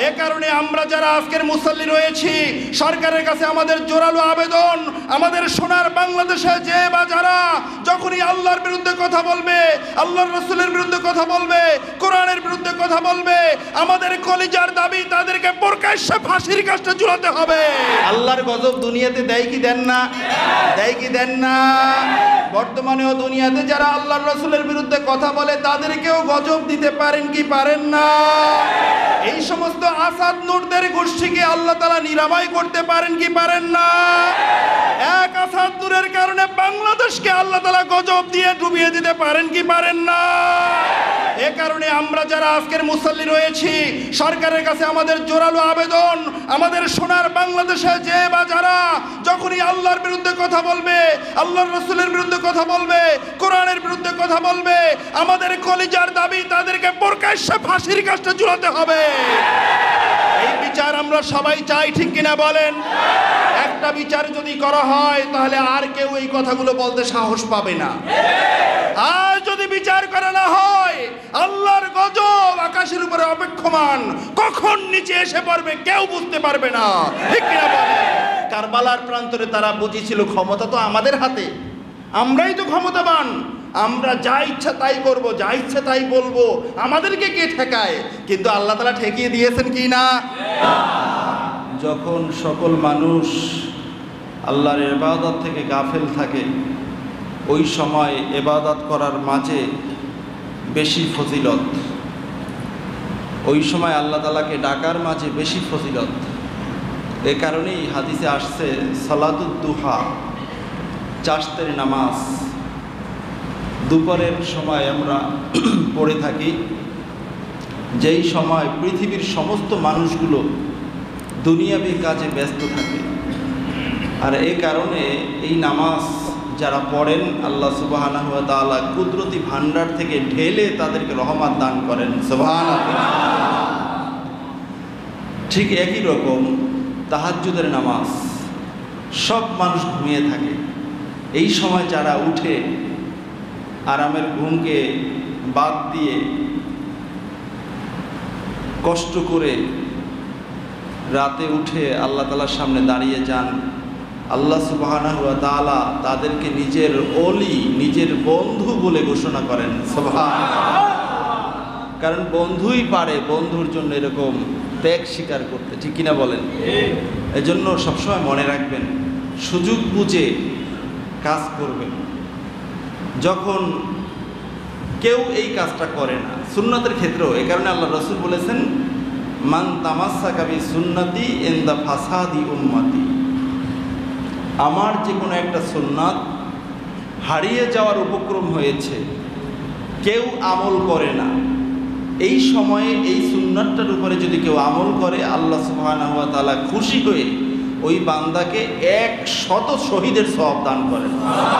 এ কারণে আমরা যারা আজকের মুসল্লি রয়েছি, সরকারের কাছে আমাদের জোরালো আবেদন, আমাদের সোনার বাংলাদেশে যে বা যারা যখনই আল্লাহর বিরুদ্ধে কথা বলবে, আল্লাহর রাসূলের বিরুদ্ধে কথা বলবে, কোরআনের বিরুদ্ধে কথা বলবে, আমাদের কলিজার দাবি তাদেরকে প্রকাশ্যে ফাঁসির কাস্টে ঝুলাতে হবে। আল্লাহর গজব দুনিয়াতে দেয় কি দেন না? দেয় কি দেন না? বর্তমানেও দুনিয়াতে যারা আল্লাহর রাসূলের বিরুদ্ধে কথা বলে তাদেরকেও গজব দিতে পারেন কি পারেন না? এই সমস্ত আসাদ নূরদের গোষ্ঠীকে আল্লাহ তাআলা নিরাময় করতে পারেন কি পারেন না? এক আসাদ নূরের কারণে বাংলাদেশকে আল্লাহ তাআলা গজব দিয়ে ডুবিয়ে দিতে পারেন কি পারেন না? এ কারণে আমরা যারা আজকের মুসল্লি রয়েছি, সরকারের কাছে আমাদের জোরালো আবেদন, আমাদের সোনার বাংলাদেশে যে বা যারা যখনই আল্লাহর বিরুদ্ধে কথা বলবে, আল্লাহর রাসূলের বিরুদ্ধে কথা বলবে, কোরআনের বিরুদ্ধে কথা বলবে, আমাদের কলিজার দাবি তাদেরকে প্রকাশ্যে ফাঁসির কাস্টে ঝুলাতে হবে। এই বিচার আমরা সবাই চাই, ঠিক কিনা বলেন? একটা বিচার যদি করা হয় তাহলে আর কেউ এই কথাগুলো বলতে সাহস পাবে না। আর যদি বিচার করা না হয়, আল্লাহর গজব আকাশের উপরে অপেক্ষমান, কখন নিচে এসে পড়বে কেউ বুঝতে পারবে না, ঠিক কিনা বলেন? কারবালার প্রান্তরে তারা বুঝেছিল ক্ষমতা তো আমাদের হাতে, আমরাই তো ক্ষমতাবান, আমরা যা ইচ্ছা তাই করব, যা ইচ্ছা তাই বলবো, আমাদেরকে কে ঠেকায়? কিন্তু আল্লাহ তাআলা ঠেকিয়ে দিয়েছেন কি না? যখন সকল মানুষ আল্লাহর ইবাদত থেকে গাফেল থাকে, ওই সময় ইবাদত করার মাঝে বেশি ফজিলত, ওই সময় আল্লাহ তাআলাকে ডাকার মাঝে বেশি ফজিলত। এ কারণেই হাদিসে আসছে সালাতুদ দুহা, চাশতের নামাজ দুপুরের সময় আমরা পড়ে থাকি, যেই সময় পৃথিবীর সমস্ত মানুষগুলো দুনিয়াবী কাজে ব্যস্ত থাকে। আর এই কারণে এই নামাজ যারা পড়েন, আল্লাহ সুবহানাহু ওয়া তাআলা কুদরতি ভান্ডার থেকে ঢেলে তাদেরকে রহমত দান করেন, সুবহানাল্লাহ। ঠিক একই রকম তাহাজ্জুদের নামাজ, সব মানুষ ঘুমিয়ে থাকে, এই সময় যারা উঠে আরামের ঘুমকে বাদ দিয়ে কষ্ট করে রাতে উঠে আল্লাহ তাআলার সামনে দাঁড়িয়ে যান, আল্লাহ সুবহানাহু ওয়া তাআলা তাদেরকে নিজের ওলি, নিজের বন্ধু বলে ঘোষণা করেন, সুবহানাল্লাহ। কারণ বন্ধুই পারে বন্ধুর জন্য এরকম ত্যাগ স্বীকার করতে, ঠিক কিনা বলেন? এজন্য সবসময় মনে রাখবেন, সুযোগ বুঝে কাজ করবেন। যখন কেউ এই কাজটা করে না, সুন্নতের ক্ষেত্রেও, এ কারণে আল্লাহ রাসূল বলেছেন, মান তামাসসাকা বি সুন্নতি ইনদা ফাসাদি উম্মতি, আমার যে কোনো একটা সুন্নাত হারিয়ে যাওয়ার উপক্রম হয়েছে, কেউ আমল করে না, এই সময়ে এই সুন্নাতটার উপরে যদি কেউ আমল করে, আল্লাহ সুবহানাহু ওয়া তাআলা খুশি হয়ে ওই বান্দাকে 100 শহীদের সওয়াব দান করেন।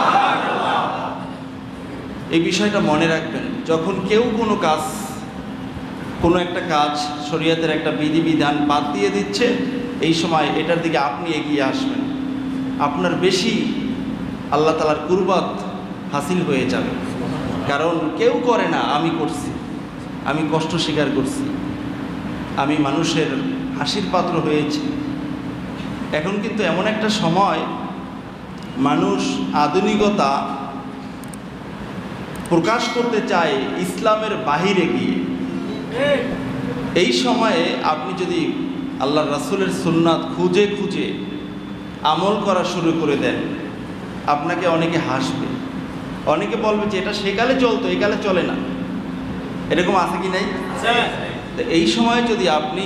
এই বিষয়টা মনে রাখবেন, যখন কেউ কোনো কাজ, কোনো একটা কাজ শরীয়তের একটা বিধিবিধান বাদ দিয়ে দিচ্ছে, এই সময় এটার দিকে আপনি এগিয়ে আসবেন, আপনার বেশি আল্লাহ তাআলার কুরবাত হাসিল হয়ে যাবে। কারণ কেউ করে না, আমি করছি, আমি কষ্ট স্বীকার করছি, আমি মানুষের হাসির পাত্র হয়েছি। এখন কিন্তু এমন একটা সময়, মানুষ আধুনিকতা প্রকাশ করতে চায় ইসলামের বাহিরে গিয়ে। এই সময়ে আপনি যদি আল্লাহর রাসূলের সুন্নাত খুঁজে খুঁজে আমল করা শুরু করে দেন, আপনাকে অনেকে হাসবে, অনেকে বলবে যে এটা সেকালে চলতো, এই কালে চলে না। এরকম আছে কি নাই? তো এই সময় যদি আপনি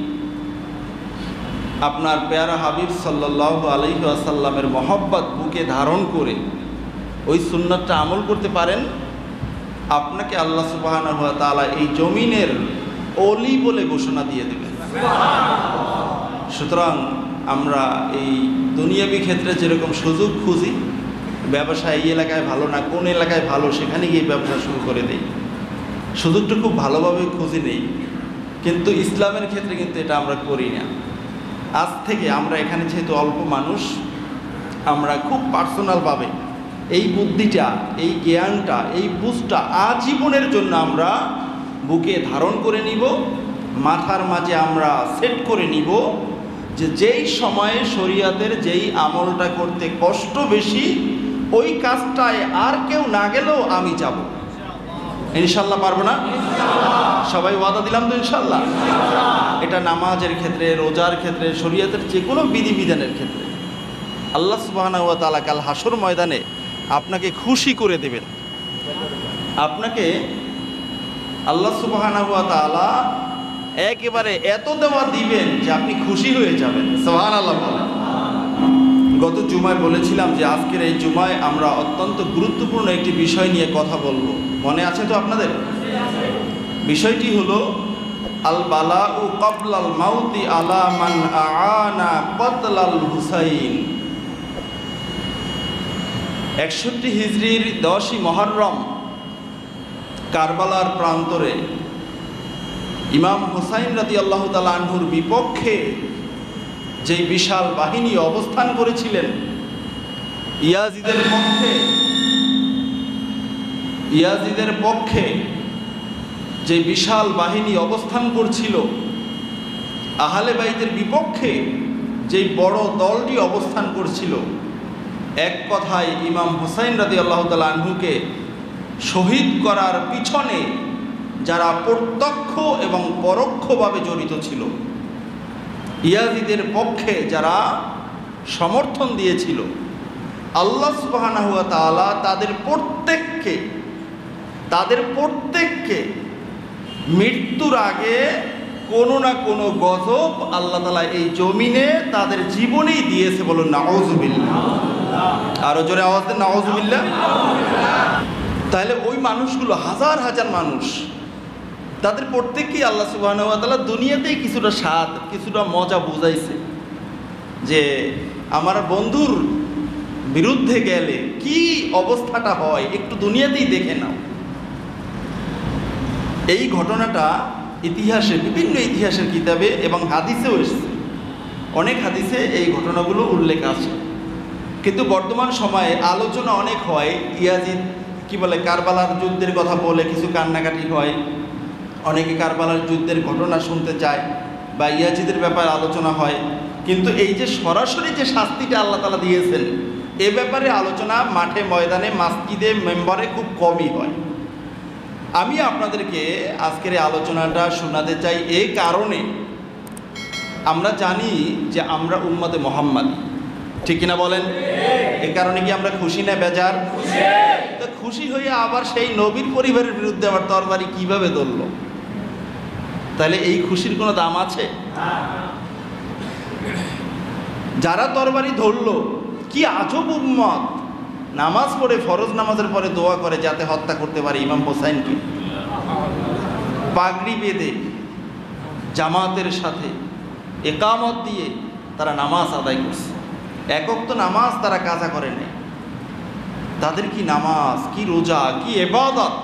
আপনার পেয়ারা হাবিব সাল্লাল্লাহু আলাইহি ওয়াসাল্লামের মহব্বত বুকে ধারণ করে ওই সুন্নাতটা আমল করতে পারেন, আপনাকে আল্লাহ সুবহানাহু ওয়া তাআলা এই জমিনের ওলি বলে ঘোষণা দিয়ে দেবেন। সুতরাং আমরা এই দুনিয়াবী ক্ষেত্রে যেরকম সুযোগ খুঁজি, ব্যবসা এই এলাকায় ভালো না, কোন এলাকায় ভালো, সেখানে গিয়ে ব্যবসা শুরু করে দেই, সুযোগটা খুব ভালোভাবে খুঁজে নেই। কিন্তু ইসলামের ক্ষেত্রে কিন্তু এটা আমরা করি না। আজ থেকে আমরা এখানে যেহেতু অল্প মানুষ, আমরা খুব পার্সোনালভাবে এই বুদ্ধিটা, এই জ্ঞানটা, এই বুঝটা আজীবনের জন্য আমরা বুকে ধারণ করে নিব মাথার মাঝে আমরা সেট করে নিব যে যেই সময়ে শরীয়তের যেই আমলটা করতে কষ্ট বেশি, ওই কাজটায় আর কেউ না গেলেও আমি যাব। ইনশাল্লাহ পারবো না? সবাই ওয়াদা দিলাম তো ইনশাল্লাহ। এটা নামাজের ক্ষেত্রে, রোজার ক্ষেত্রে, শরীয়তের যে কোনো বিধিবিধানের ক্ষেত্রে আল্লাহ সুবহানাহু ওয়া তাআলা কাল হাসর ময়দানে আপনাকে খুশি করে দেবেন। আপনাকে আল্লাহ সুবহানাহু ওয়া তাআলা একেবারে এত দেওয়া দিবেন যে আপনি খুশি হয়ে যাবেন। সুবহানাল্লাহ বলেন। গত জুমায় বলেছিলাম যে আজকের এই জুমায় আমরা অত্যন্ত গুরুত্বপূর্ণ একটি বিষয় নিয়ে কথা বলবো। মনে আছে তো আপনাদের? বিষয়টি হলো আল বালাউ ক্বাবলাল মাউতি আলা মান আআনা কতলাল হুসাইন। 61 হিজরির 10ই মুহররম কারবালার প্রান্তরে ইমাম হুসাইন রাদিয়াল্লাহু তাআলা আনহুর বিপক্ষে যেই বিশাল বাহিনী অবস্থান করেছিলেন, ইয়াজিদের পক্ষে যে বিশাল বাহিনী অবস্থান করছিল, আহলে বাইতের বিপক্ষে যেই বড় দলটি অবস্থান করছিল, এক কথায় ইমাম হুসাইন রাদিয়াল্লাহু তাআলা আনহুকে শহীদ করার পিছনে যারা প্রত্যক্ষ এবং পরোক্ষভাবে জড়িত ছিল, ইয়াজিদের পক্ষে যারা সমর্থন দিয়েছিল, আল্লাহ সুবহানাহু ওয়া তাআলা তাদের প্রত্যেককে মৃত্যুর আগে কোনো না কোনো গজব আল্লাহ তাআলা এই জমিনে তাদের জীবনেই দিয়েছে। বলুন নাউযুবিল্লাহ। আরো জোরে আওয়াজ দেন নাউযুবিল্লাহ। তাহলে ওই মানুষগুলো হাজার হাজার মানুষ, তাদের প্রত্যেককেই আল্লাহ সুবহানাহু ওয়া তাআলা দুনিয়াতেই কিছুটা স্বাদ, কিছুটা মজা বুঝাইছে যে আমার বন্ধুর বিরুদ্ধে গেলে কি অবস্থাটা হয় একটু দুনিয়াতেই দেখে নাও। এই ঘটনাটা ইতিহাসে, বিভিন্ন ইতিহাসের কিতাবে এবং হাদিসেও এসেছে। অনেক হাদিসে এই ঘটনাগুলো উল্লেখ আছে, কিন্তু বর্তমান সময়ে আলোচনা অনেক হয়। ইয়াজিদ কারবালার যুদ্ধের কথা বলে কিছু কান্নাকাটি হয়, অনেকে কারবালার যুদ্ধের ঘটনা শুনতে চায় বা ইয়াজিদের ব্যাপারে আলোচনা হয়, কিন্তু এই যে সরাসরি যে শাস্তিটা আল্লাহ তাআলা দিয়েছেন এ ব্যাপারে আলোচনা মাঠে ময়দানে মসজিদে মেম্বারে খুব কমই হয়। আমি আপনাদেরকে আজকের এই আলোচনাটা শোনাতে চাই এই কারণে, আমরা জানি যে আমরা উম্মতে মুহাম্মাদী, ঠিক কিনা বলেন? এই কারণে কি আমরা খুশি না বেজার? তো খুশি হয়ে আবার সেই নবীর পরিবারের বিরুদ্ধে আবার তরবারি কিভাবে ধরল? তাহলে এই খুশির কোনো দাম আছে? যারা তরবারি ধরলো, কি আজব উম্মত! নামাজ পড়ে, ফরজ নামাজের পরে দোয়া করে যাতে হত্যা করতে পারে ইমাম হোসাইনকে। পাগড়ি বেঁধে জামাতের সাথে একামত দিয়ে তারা নামাজ আদায় করছে। একক তো নামাজ তারা কাজা করে নেই। তাদের কি নামাজ, কি রোজা, কি ইবাদত!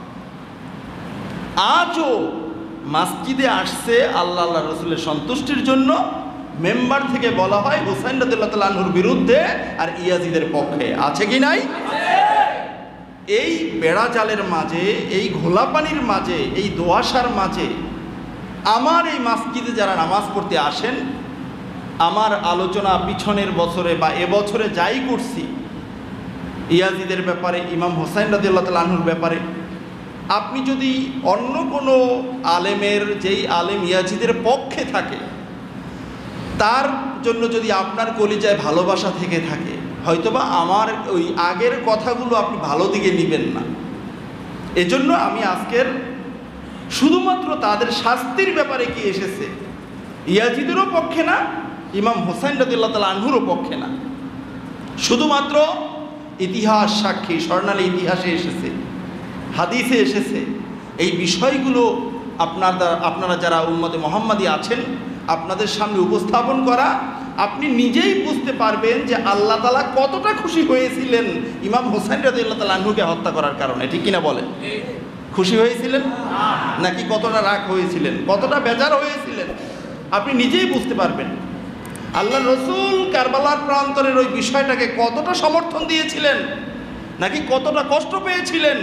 আজও মসজিদে আসছে আল্লাহ রাসূলের সন্তুষ্টির জন্য, মেম্বার থেকে বলা হয় হুসাইন রাদিয়াল্লাহু তাআলা আনহুর বিরুদ্ধে আর ইয়াজিদের পক্ষে। আছে কি নাই? এই বেড়া জালের মাঝে, এই ঘোলা পানির মাঝে, এই দোয়াশার মাঝে আমার এই মসজিদে যারা নামাজ পড়তে আসেন, আমার আলোচনা পিছনের বছরে বা এবছরে যাই করছি ইয়াজিদের ব্যাপারে, ইমাম হোসাইন রাদিয়াল্লাহু তাআলা আনহুর ব্যাপারে, আপনি যদি অন্য কোনো আলেমের, যেই আলেম ইয়াজিদের পক্ষে থাকে, তার জন্য যদি আপনার কলিজায় ভালোবাসা থেকে থাকে, হয়তোবা আমার ওই আগের কথাগুলো আপনি ভালো দিকে নেবেন না। এজন্য আমি আজকের শুধুমাত্র তাদের শাস্তির ব্যাপারে কি এসেছে, ইয়াজিদেরও পক্ষে না, ইমাম হোসাইন রাদিয়াল্লাহু তাআলা আনহুরও পক্ষে না, শুধুমাত্র ইতিহাস সাক্ষী, স্বর্ণালী ইতিহাসে এসেছে, হাদিসে এসেছে। এই বিষয়গুলো আপনারা যারা উম্মতে মুহাম্মাদী আছেন, আপনাদের সামনে উপস্থাপন করা, আপনি নিজেই বুঝতে পারবেন যে আল্লাহ তাআলা কতটা খুশি হয়েছিলেন ইমাম হোসাইন রাদিয়াল্লাহু তাআলা আনহুকে হত্যা করার কারণে। ঠিক কিনা বলেন? খুশি হয়েছিলেন নাকি কতটা রাগ হয়েছিলেন, কতটা বেজার হয়েছিলেন, আপনি নিজেই বুঝতে পারবেন। আল্লাহ রসুল কারবালার প্রান্তরের ওই বিষয়টাকে কতটা সমর্থন দিয়েছিলেন নাকি কতটা কষ্ট পেয়েছিলেন,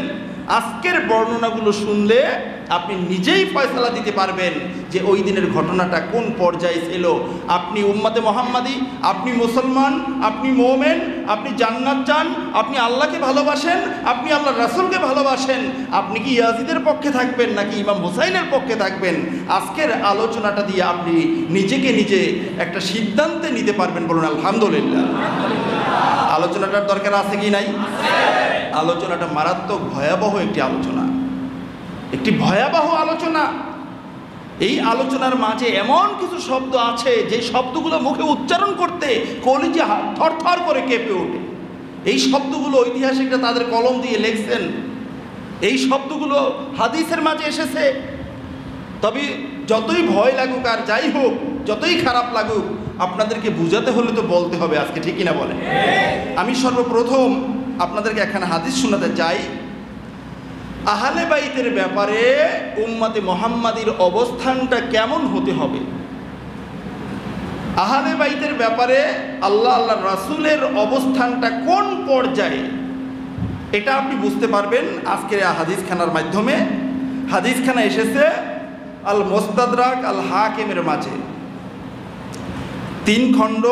আজকের বর্ণনাগুলো শুনলে আপনি নিজেই ফয়সালা দিতে পারবেন যে ওই দিনের ঘটনাটা কোন পর্যায়ে ছিল। আপনি উম্মতে মুহাম্মাদি, আপনি মুসলমান, আপনি মোমেন, আপনি জান্নাত চান, আপনি আল্লাহকে ভালোবাসেন, আপনি আল্লাহর রাসূলকে ভালোবাসেন, আপনি কি ইয়াজিদের পক্ষে থাকবেন নাকি ইমাম হুসাইনের পক্ষে থাকবেন? আজকের আলোচনাটা দিয়ে আপনি নিজেকে নিজে একটা সিদ্ধান্তে নিতে পারবেন। বলুন আলহামদুলিল্লাহ। আলোচনাটার দরকার আছে কি নাই? আলোচনাটা মারাত্মক ভয়াবহ একটি আলোচনা, একটি ভয়াবহ আলোচনা। এই আলোচনার মাঝে এমন কিছু শব্দ আছে যে শব্দগুলো মুখে উচ্চারণ করতে কলিজা থরথর করে কেঁপে ওঠে। এই শব্দগুলো ঐতিহাসিকরা তাদের কলম দিয়ে লিখছেন, এই শব্দগুলো হাদিসের মাঝে এসেছে। তবে যতই ভয় লাগুক আর যাই হোক, যতই খারাপ লাগুক, আপনাদেরকে বুঝাতে হলে তো বলতে হবে আজকে, ঠিক কিনা বলেন? আমি সর্বপ্রথম আপনাদেরকে এখানে হাদিস শোনাতে চাই। আহলে বাইতের ব্যাপারে উম্মতে মুহাম্মাদির অবস্থানটা কেমন হতে হবে, আহলে বাইতের ব্যাপারে আল্লাহর রাসূলের অবস্থানটা কোন পর্যায়ে, এটা আপনি বুঝতে পারবেন আজকের হাদিসখানার মাধ্যমে। হাদিসখানা এসেছে আল মুস্তাদরাক আল হাকিমের মাঝে, 3 খণ্ড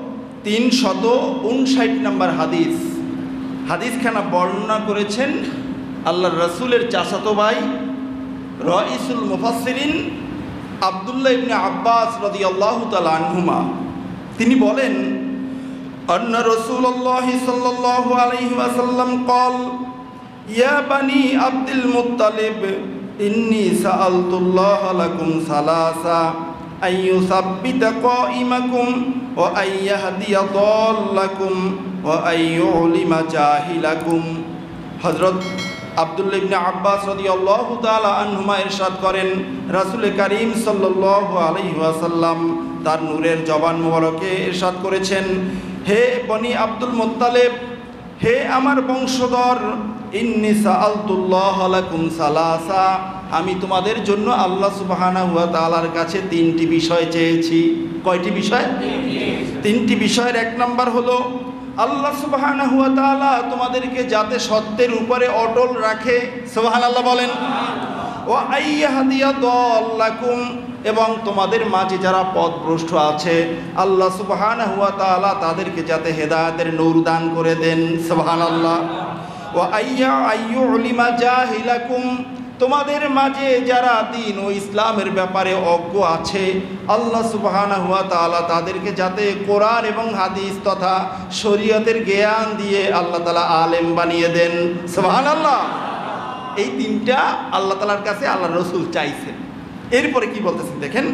359 নম্বর হাদিস। হাদিসখানা বর্ণনা করেছেন আল্লাহর রাসূলের চাচাতো ভাই রাইসুল মুফাসসিরিন আব্দুল্লাহ ইবনে আব্বাস রাদিয়াল্লাহু তাআলা আনহুমা। তিনি বলেন, আন্না রাসূলুল্লাহ সাল্লাল্লাহু আলাইহি ওয়াসাল্লাম قال ইয়া বানি আব্দুল মুত্তালিব ইন্নী সাআলতুল্লাহ লাকুম সালাসা আইয়ুসাব্বিতা কাইমাকুম ওয়া আইয়াহদিয়া দাল্লাকুম ওয়া আইয়ুলিমা জাহিলাকুম। হযরত আব্দুল্লাহ ইবনে আব্বাস রাদিয়াল্লাহু তাআলা আনহুমা ইরশাদ করেন, রাসূল করিম সাল্লাল্লাহু আলাইহি ওয়াসাল্লাম তার নূরের জবান মোবারকে ইরশাদ করেছেন, হে বনি আব্দুল মুত্তালিব, হে আমার বংশধর, ইন্নী সাআলতুল্লাহ লাকুম সালাসা, আমি তোমাদের জন্য আল্লাহ সুবহানাহু ওয়া তাআলার কাছে 3টি বিষয় চেয়েছি। কয়টি বিষয়? 3টি বিষয়ের 1 নাম্বার হলো আল্লাহ সুবহানাহু ওয়া তাআলা তোমাদেরকে যাতে সত্যের উপরে অটল রাখে, সুবহানাল্লাহ বলেন। ওয়া আইয়াহদিয়া দাল্লাকুম, এবং তোমাদের মাঝে যারা পথভ্রষ্ট আছে আল্লাহ সুবহানাহু ওয়া তাআলা তাদেরকে যাতে হেদায়েতের নূর দান করে দেন, সুবহানাল্লাহ। ওয়া আইয়ুলিমা জাহিলাকুম, তোমাদের মাঝে যারা দ্বীন ও ইসলামের ব্যাপারে অজ্ঞ আছে আল্লাহ সুবহানাহু ওয়া তাআলা তাদেরকে যাতে কোরআন এবং হাদিস তথা শরীয়তের জ্ঞান দিয়ে আল্লাহ তাআলা আলেম বানিয়ে দেন, সুবহানাল্লাহ। এই 3টা আল্লাহ তাআলার কাছে আল্লাহর রাসূল চাইছেন। এরপরে কি বলতেছেন দেখেন,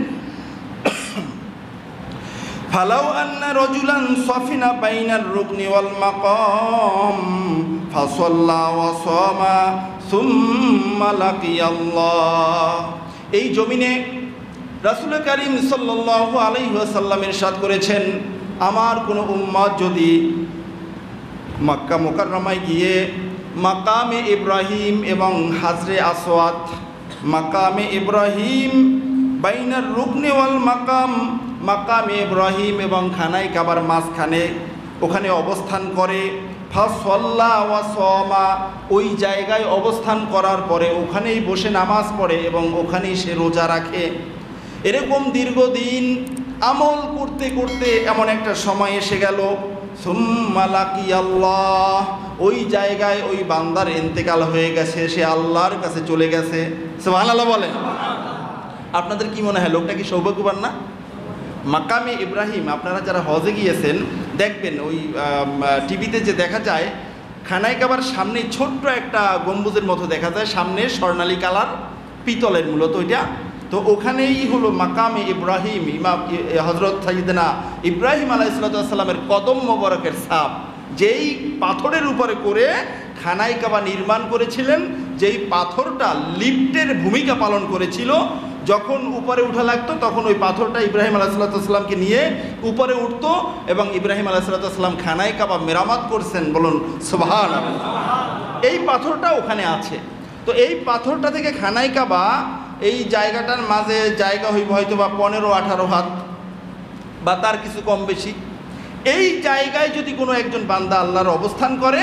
ফালাউ আন্না রাজুলান সাফিনা বাইনার রুকনি ওয়াল মাকাম ফাসাল্লা ওয়া সামা সুম্মা লাকিয়াল্লাহ। এই জমিনে রাসূল করিম সাল্লাল্লাহু আলাইহি ওয়াসাল্লাম ইরশাদ করেছেন, আমার কোনো উম্মত যদি মক্কা মুকাররমায় গিয়ে মাকামে ইব্রাহিম এবং হাজরে আসওয়াদ, মাকামে ইব্রাহিম বাইনার রুকনি ওয়াল মাকাম, মাকামে ইব্রাহিম এবং খানায় কাবার মাঝখানে ওখানে অবস্থান করে, ফাসাল্লা ওয়া সামা, ওই জায়গায় অবস্থান করার পরে ওখানেই বসে নামাজ পড়ে এবং ওখানেই সে রোজা রাখে, এরকম দীর্ঘদিন আমল করতে করতে এমন একটা সময় এসে গেল, সুম্মা লাকিয়াল্লাহ, ওই জায়গায় ওই বান্দার ইন্তেকাল হয়ে গেছে, সে আল্লাহর কাছে চলে গেছে, সুবহানাল্লাহ বলেন। আপনাদের কি মনে হয় লোকটা কি সৌভাগ্যবান না? মাকামে ইব্রাহিম, আপনারা যারা হজে গিয়েছেন দেখবেন ওই টিভিতে যে দেখা যায় খানায় কাবার সামনে ছোট্ট একটা গম্বুজের মতো দেখা যায়, সামনে স্বর্ণালী কালার, পিতলের মূলত ওইটা। তো ওখানেই হলো মাকামে ইব্রাহিম, ইমাম হযরত সাইয়েদনা ইব্রাহিম আলাইহিস সালামের কদম মোবারকের ছাপ, যেই পাথরের উপরে করে খানায় কাবা নির্মাণ করেছিলেন, যেই পাথরটা লিফটের ভূমিকা পালন করেছিল। যখন উপরে উঠা লাগতো তখন ওই পাথরটা ইব্রাহিম আলাইহিসসালামকে নিয়ে উপরে উঠতো এবং ইব্রাহিম আলাইহিসসালাম খানায় কাবা মেরামত করছেন, বলুন সুবহানাল্লাহ। এই পাথরটা ওখানে আছে। তো এই পাথরটা থেকে খানায় কাবা, এই জায়গাটার মাঝে জায়গা হইব হয়তো বা 15-18 হাত বা তার কিছু কম বেশি। এই জায়গায় যদি কোনো একজন বান্দা আল্লাহর অবস্থান করে,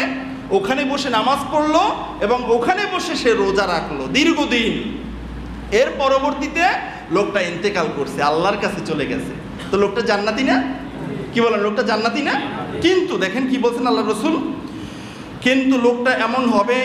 ওখানে বসে নামাজ পড়লো এবং ওখানে বসে সে রোজা রাখলো দীর্ঘদিন। এর পরবর্তীতে লোকটা ইন্তেকাল করছে, আল্লাহর কাছে চলে গেছে। তো লোকটা জান্নাতি না? কি বলেন, লোকটা জান্নাতি না? কিন্তু দেখেন কি বলছেন আল্লাহ রসুল, কিন্তু লোকটা এমন হবে,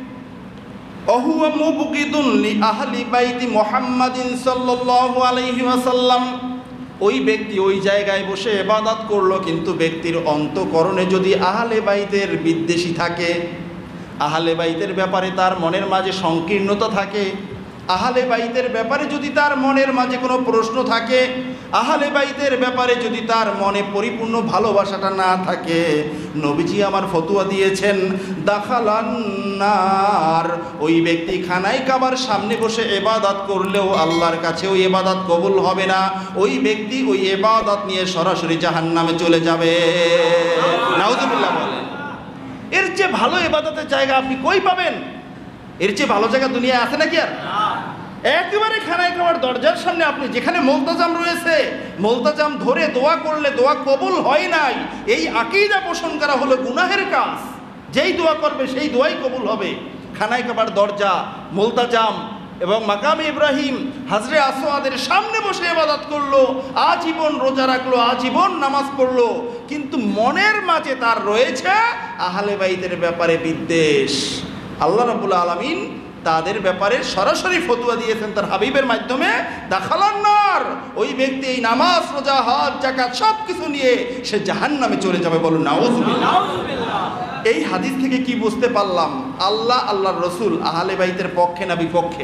অহুয়া মুবগিদুন লি আহলি বাইতি মুহাম্মাদিন সাল্লাল্লাহু আলাইহি ওয়াসাল্লাম। ওই ব্যক্তি ওই জায়গায় বসে ইবাদত করলো, কিন্তু ব্যক্তির অন্তঃকরণে যদি আহলে বাইতের বিদ্বেষী থাকে, আহলে বাইতের ব্যাপারে তার মনের মাঝে সংকীর্ণতা থাকে, আহলে বাইতের ব্যাপারে যদি তার মনের মাঝে কোনো প্রশ্ন থাকে, আহলে বাইতের ব্যাপারে যদি তার মনে পরিপূর্ণ ভালোবাসাটা না থাকে, নবীজি আমার ফতোয়া দিয়েছেন দাখালান নার। ওই ব্যক্তি খানায় কাবার সামনে বসে ইবাদত করলেও আল্লাহর কাছে ওই ইবাদত কবুল হবে না। ওই ব্যক্তি ওই ইবাদত নিয়ে সরাসরি জাহান্নামে চলে যাবে। নাউজুবিল্লাহ বলেন। এর চেয়ে ভালো ইবাদতের জায়গা আপনি কই পাবেন? এর চেয়ে ভালো জায়গা দুনিয়ায় আছে নাকি? আর একেবারে খানায় খাওয়ার দরজার সামনে আপনি যেখানে মোলতাজাম রয়েছে, মোলতাজাম ধরে দোয়া করলে দোয়া কবুল হয় নাই, এই আকীদা পোষণ করা হলো গুনাহের কাজ। যেই দোয়া করবে সেই দোয়াই কবুল হবে। খানায় খাবার দরজা, মোলতাজাম এবং মাকামে ইব্রাহিম, হাজরে আসওয়াদের সামনে বসে ইবাদত করলো, আজীবন রোজা রাখলো, আজীবন নামাজ পড়লো, কিন্তু মনের মাঝে তার রয়েছে আহলে বাইতের ব্যাপারে বিদ্বেষ। আল্লাহ রাব্বুল আলামিন তাদের ব্যাপারে সরাসরি ফতোয়া দিয়েছেন তার হাবিবের মাধ্যমে, দাখালান নার। ওই ব্যক্তি এই নামাজ, রোজা, হজ, যাকাত সব কিছু নিয়ে সে জাহান্নামে চলে যাবে। বলুন নাউজুবিল্লাহ। এই হাদিস থেকে কি বুঝতে পারলাম? আল্লাহ, আল্লাহর রসুল আহলে বাইতের পক্ষে না বিপক্ষে?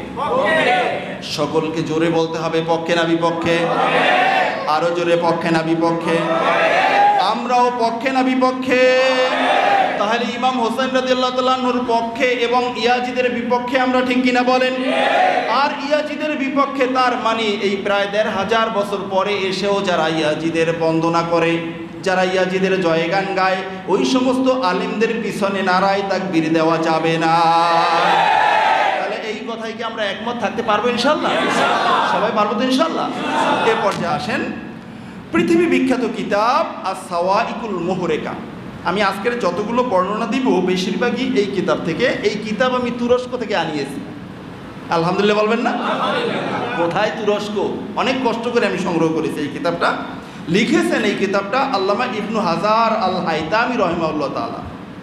সকলকে জোরে বলতে হবে পক্ষে না বিপক্ষে? আরো জোরে পক্ষে না বিপক্ষে? আমরাও পক্ষে না বিপক্ষে? তাহলে ইমাম হোসেন রাদিয়াল্লাহু তাআলা আনহুর পক্ষে এবং ইয়াজিদের বিপক্ষে আমরা, ঠিক কিনা বলেন? আর ইয়াজিদের বিপক্ষে তার মানে এই প্রায় ১৫০০ বছর পরে এসেও যারা ইয়াজিদের বন্দনা করে, যারা ইয়াজিদের জয়গান গায়, ওই সমস্ত আলেমদের পিছনে নারায় তাকবীর দেওয়া যাবে না। তাহলে এই কথাই কি আমরা একমত থাকতে পারবো ইনশাআল্লাহ? সবাই পারবো তো ইনশাআল্লাহ? এ পর্যায়ে আসেন পৃথিবী বিখ্যাত কিতাব আস-সাওয়াইকুল মুহরিকা। আমি আজকের যতগুলো বর্ণনা দিব বেশিরভাগই এই কিতাব থেকে। এই কিতাব আমি তুরস্ক থেকে আনিয়েছি। আলহামদুলিল্লাহ বলবেন না? কোথায় তুরস্ক? অনেক কষ্ট করে আমি সংগ্রহ করেছি এই কিতাবটা। লিখেছেন এই কিতাবটা আল্লামা ইবনু হাজার আল হাইতামি রাহিমাহুল্লাহ তাআলা।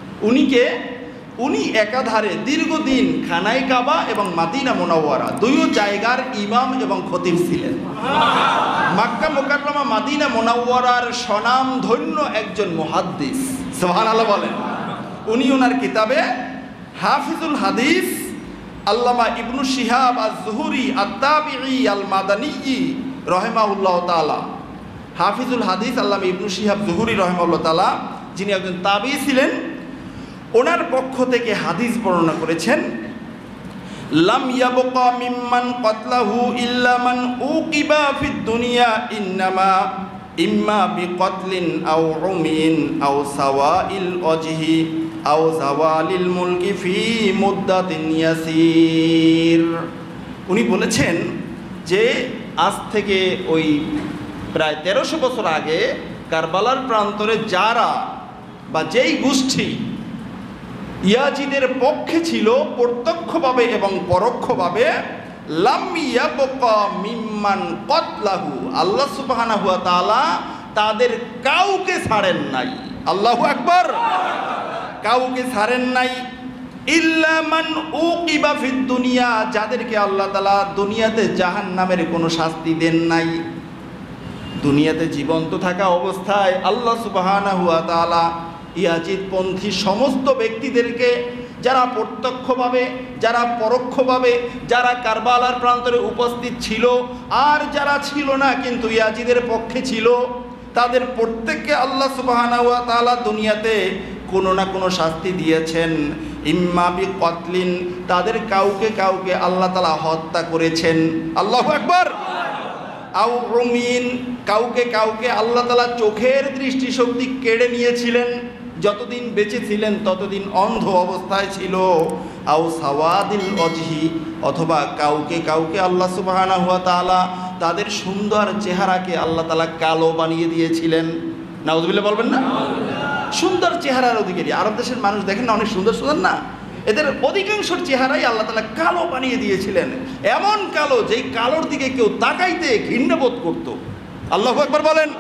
উনি একাধারে দীর্ঘদিন খানায় কাবা এবং মাদিনা মুনাওয়ারা দুইও জায়গার ইমাম এবং খতিব ছিলেন। মক্কা মুকাররমা, মাদিনা মুনাওয়ারার স্বনামধন্য একজন মুহাদ্দিস। সুবহানাল্লাহ বলেন। উনি ওনার কিতাবে হাফিজুল হাদিস আল্লামা ইবনু শিহাব আজ-জুহরি আত-তাবিঈ আল-মাদানী রাহিমাহুল্লাহ তাআলা, হাফিজুল হাদিস আল্লামা ইবনু শিহাব জুহরি রাহিমাহুল্লাহ তাআলা, যিনি একজন তাবিঈ ছিলেন, ওনার পক্ষ থেকে হাদিস বর্ণনা করেছেন, লাম ইয়াবকা মিম্মান কতলাহু ইল্লা মান উকিবা ফিদ দুনিয়া ইন্নামা ইম্মা বিকতলিন আও উমিন আও সাওয়াইল ওয়াজহি আও জাওয়ালিল মুলকি ফি মুদ্দাতিন ইয়াসির। উনি বলেছেন যে আজ থেকে ওই প্রায় ১৩০০ বছর আগে কারবালার প্রান্তরে যারা বা যেই গোষ্ঠী ইয়াজিদের পক্ষে ছিল প্রত্যক্ষভাবে এবং পরোক্ষভাবে, লাম ইয়াবকা মিম্মান কতলাহু, আল্লাহ সুবহানাহু ওয়া তাআলা তাদের কাউকে ছাড়েন নাই। আল্লাহু আকবার। কাউকে ছাড়েন নাই। ইল্লা মান উকিবা ফিদ দুনিয়া, যাদেরকে আল্লাহ তাআলা দুনিয়াতে জাহান্নামের কোনো শাস্তি দেন নাই। দুনিয়াতে জীবন্ত থাকা অবস্থায় আল্লাহ সুবহানাহু ওয়া তাআলা ইয়াজিদপন্থী সমস্ত ব্যক্তিদেরকে, যারা প্রত্যক্ষভাবে, যারা পরোক্ষভাবে, যারা কারবালার প্রান্তরে উপস্থিত ছিল আর যারা ছিল না কিন্তু ইয়াজিদের পক্ষে ছিল, তাদের প্রত্যেককে আল্লাহ সুবহানাহু ওয়া তাআলা দুনিয়াতে কোনো না কোনো শাস্তি দিয়েছেন। ইম্মা বিকতলিন, তাদের কাউকে কাউকে আল্লাহ তাআলা হত্যা করেছেন। আল্লাহু আকবার। আও উমিন, কাউকে কাউকে আল্লাহ তাআলা চোখের দৃষ্টিশক্তি কেড়ে নিয়েছিলেন, যতদিন বেঁচে ছিলেন ততদিন অন্ধ অবস্থায় ছিল। আও সাওয়াদিল ওয়াজহি, অথবা কাউকে কাউকে আল্লাহ সুবহানাহু ওয়া তাআলা তাদের সুন্দর চেহারাকে আল্লাহ তাআলা কালো বানিয়ে দিয়েছিলেন। নাউযুবিল্লাহ বলবেন না? সুন্দর চেহারার অধিকারী। আরব দেশের মানুষ দেখেন না, অনেক সুন্দর সুন্দর না, এদের অধিকাংশের চেহারাই আল্লাহ তাআলা কালো বানিয়ে দিয়েছিলেন, এমন কালো যেই কালোর দিকে কেউ তাকাইতে ঘৃণাবোধ করত। আল্লাহু আকবার বলেন।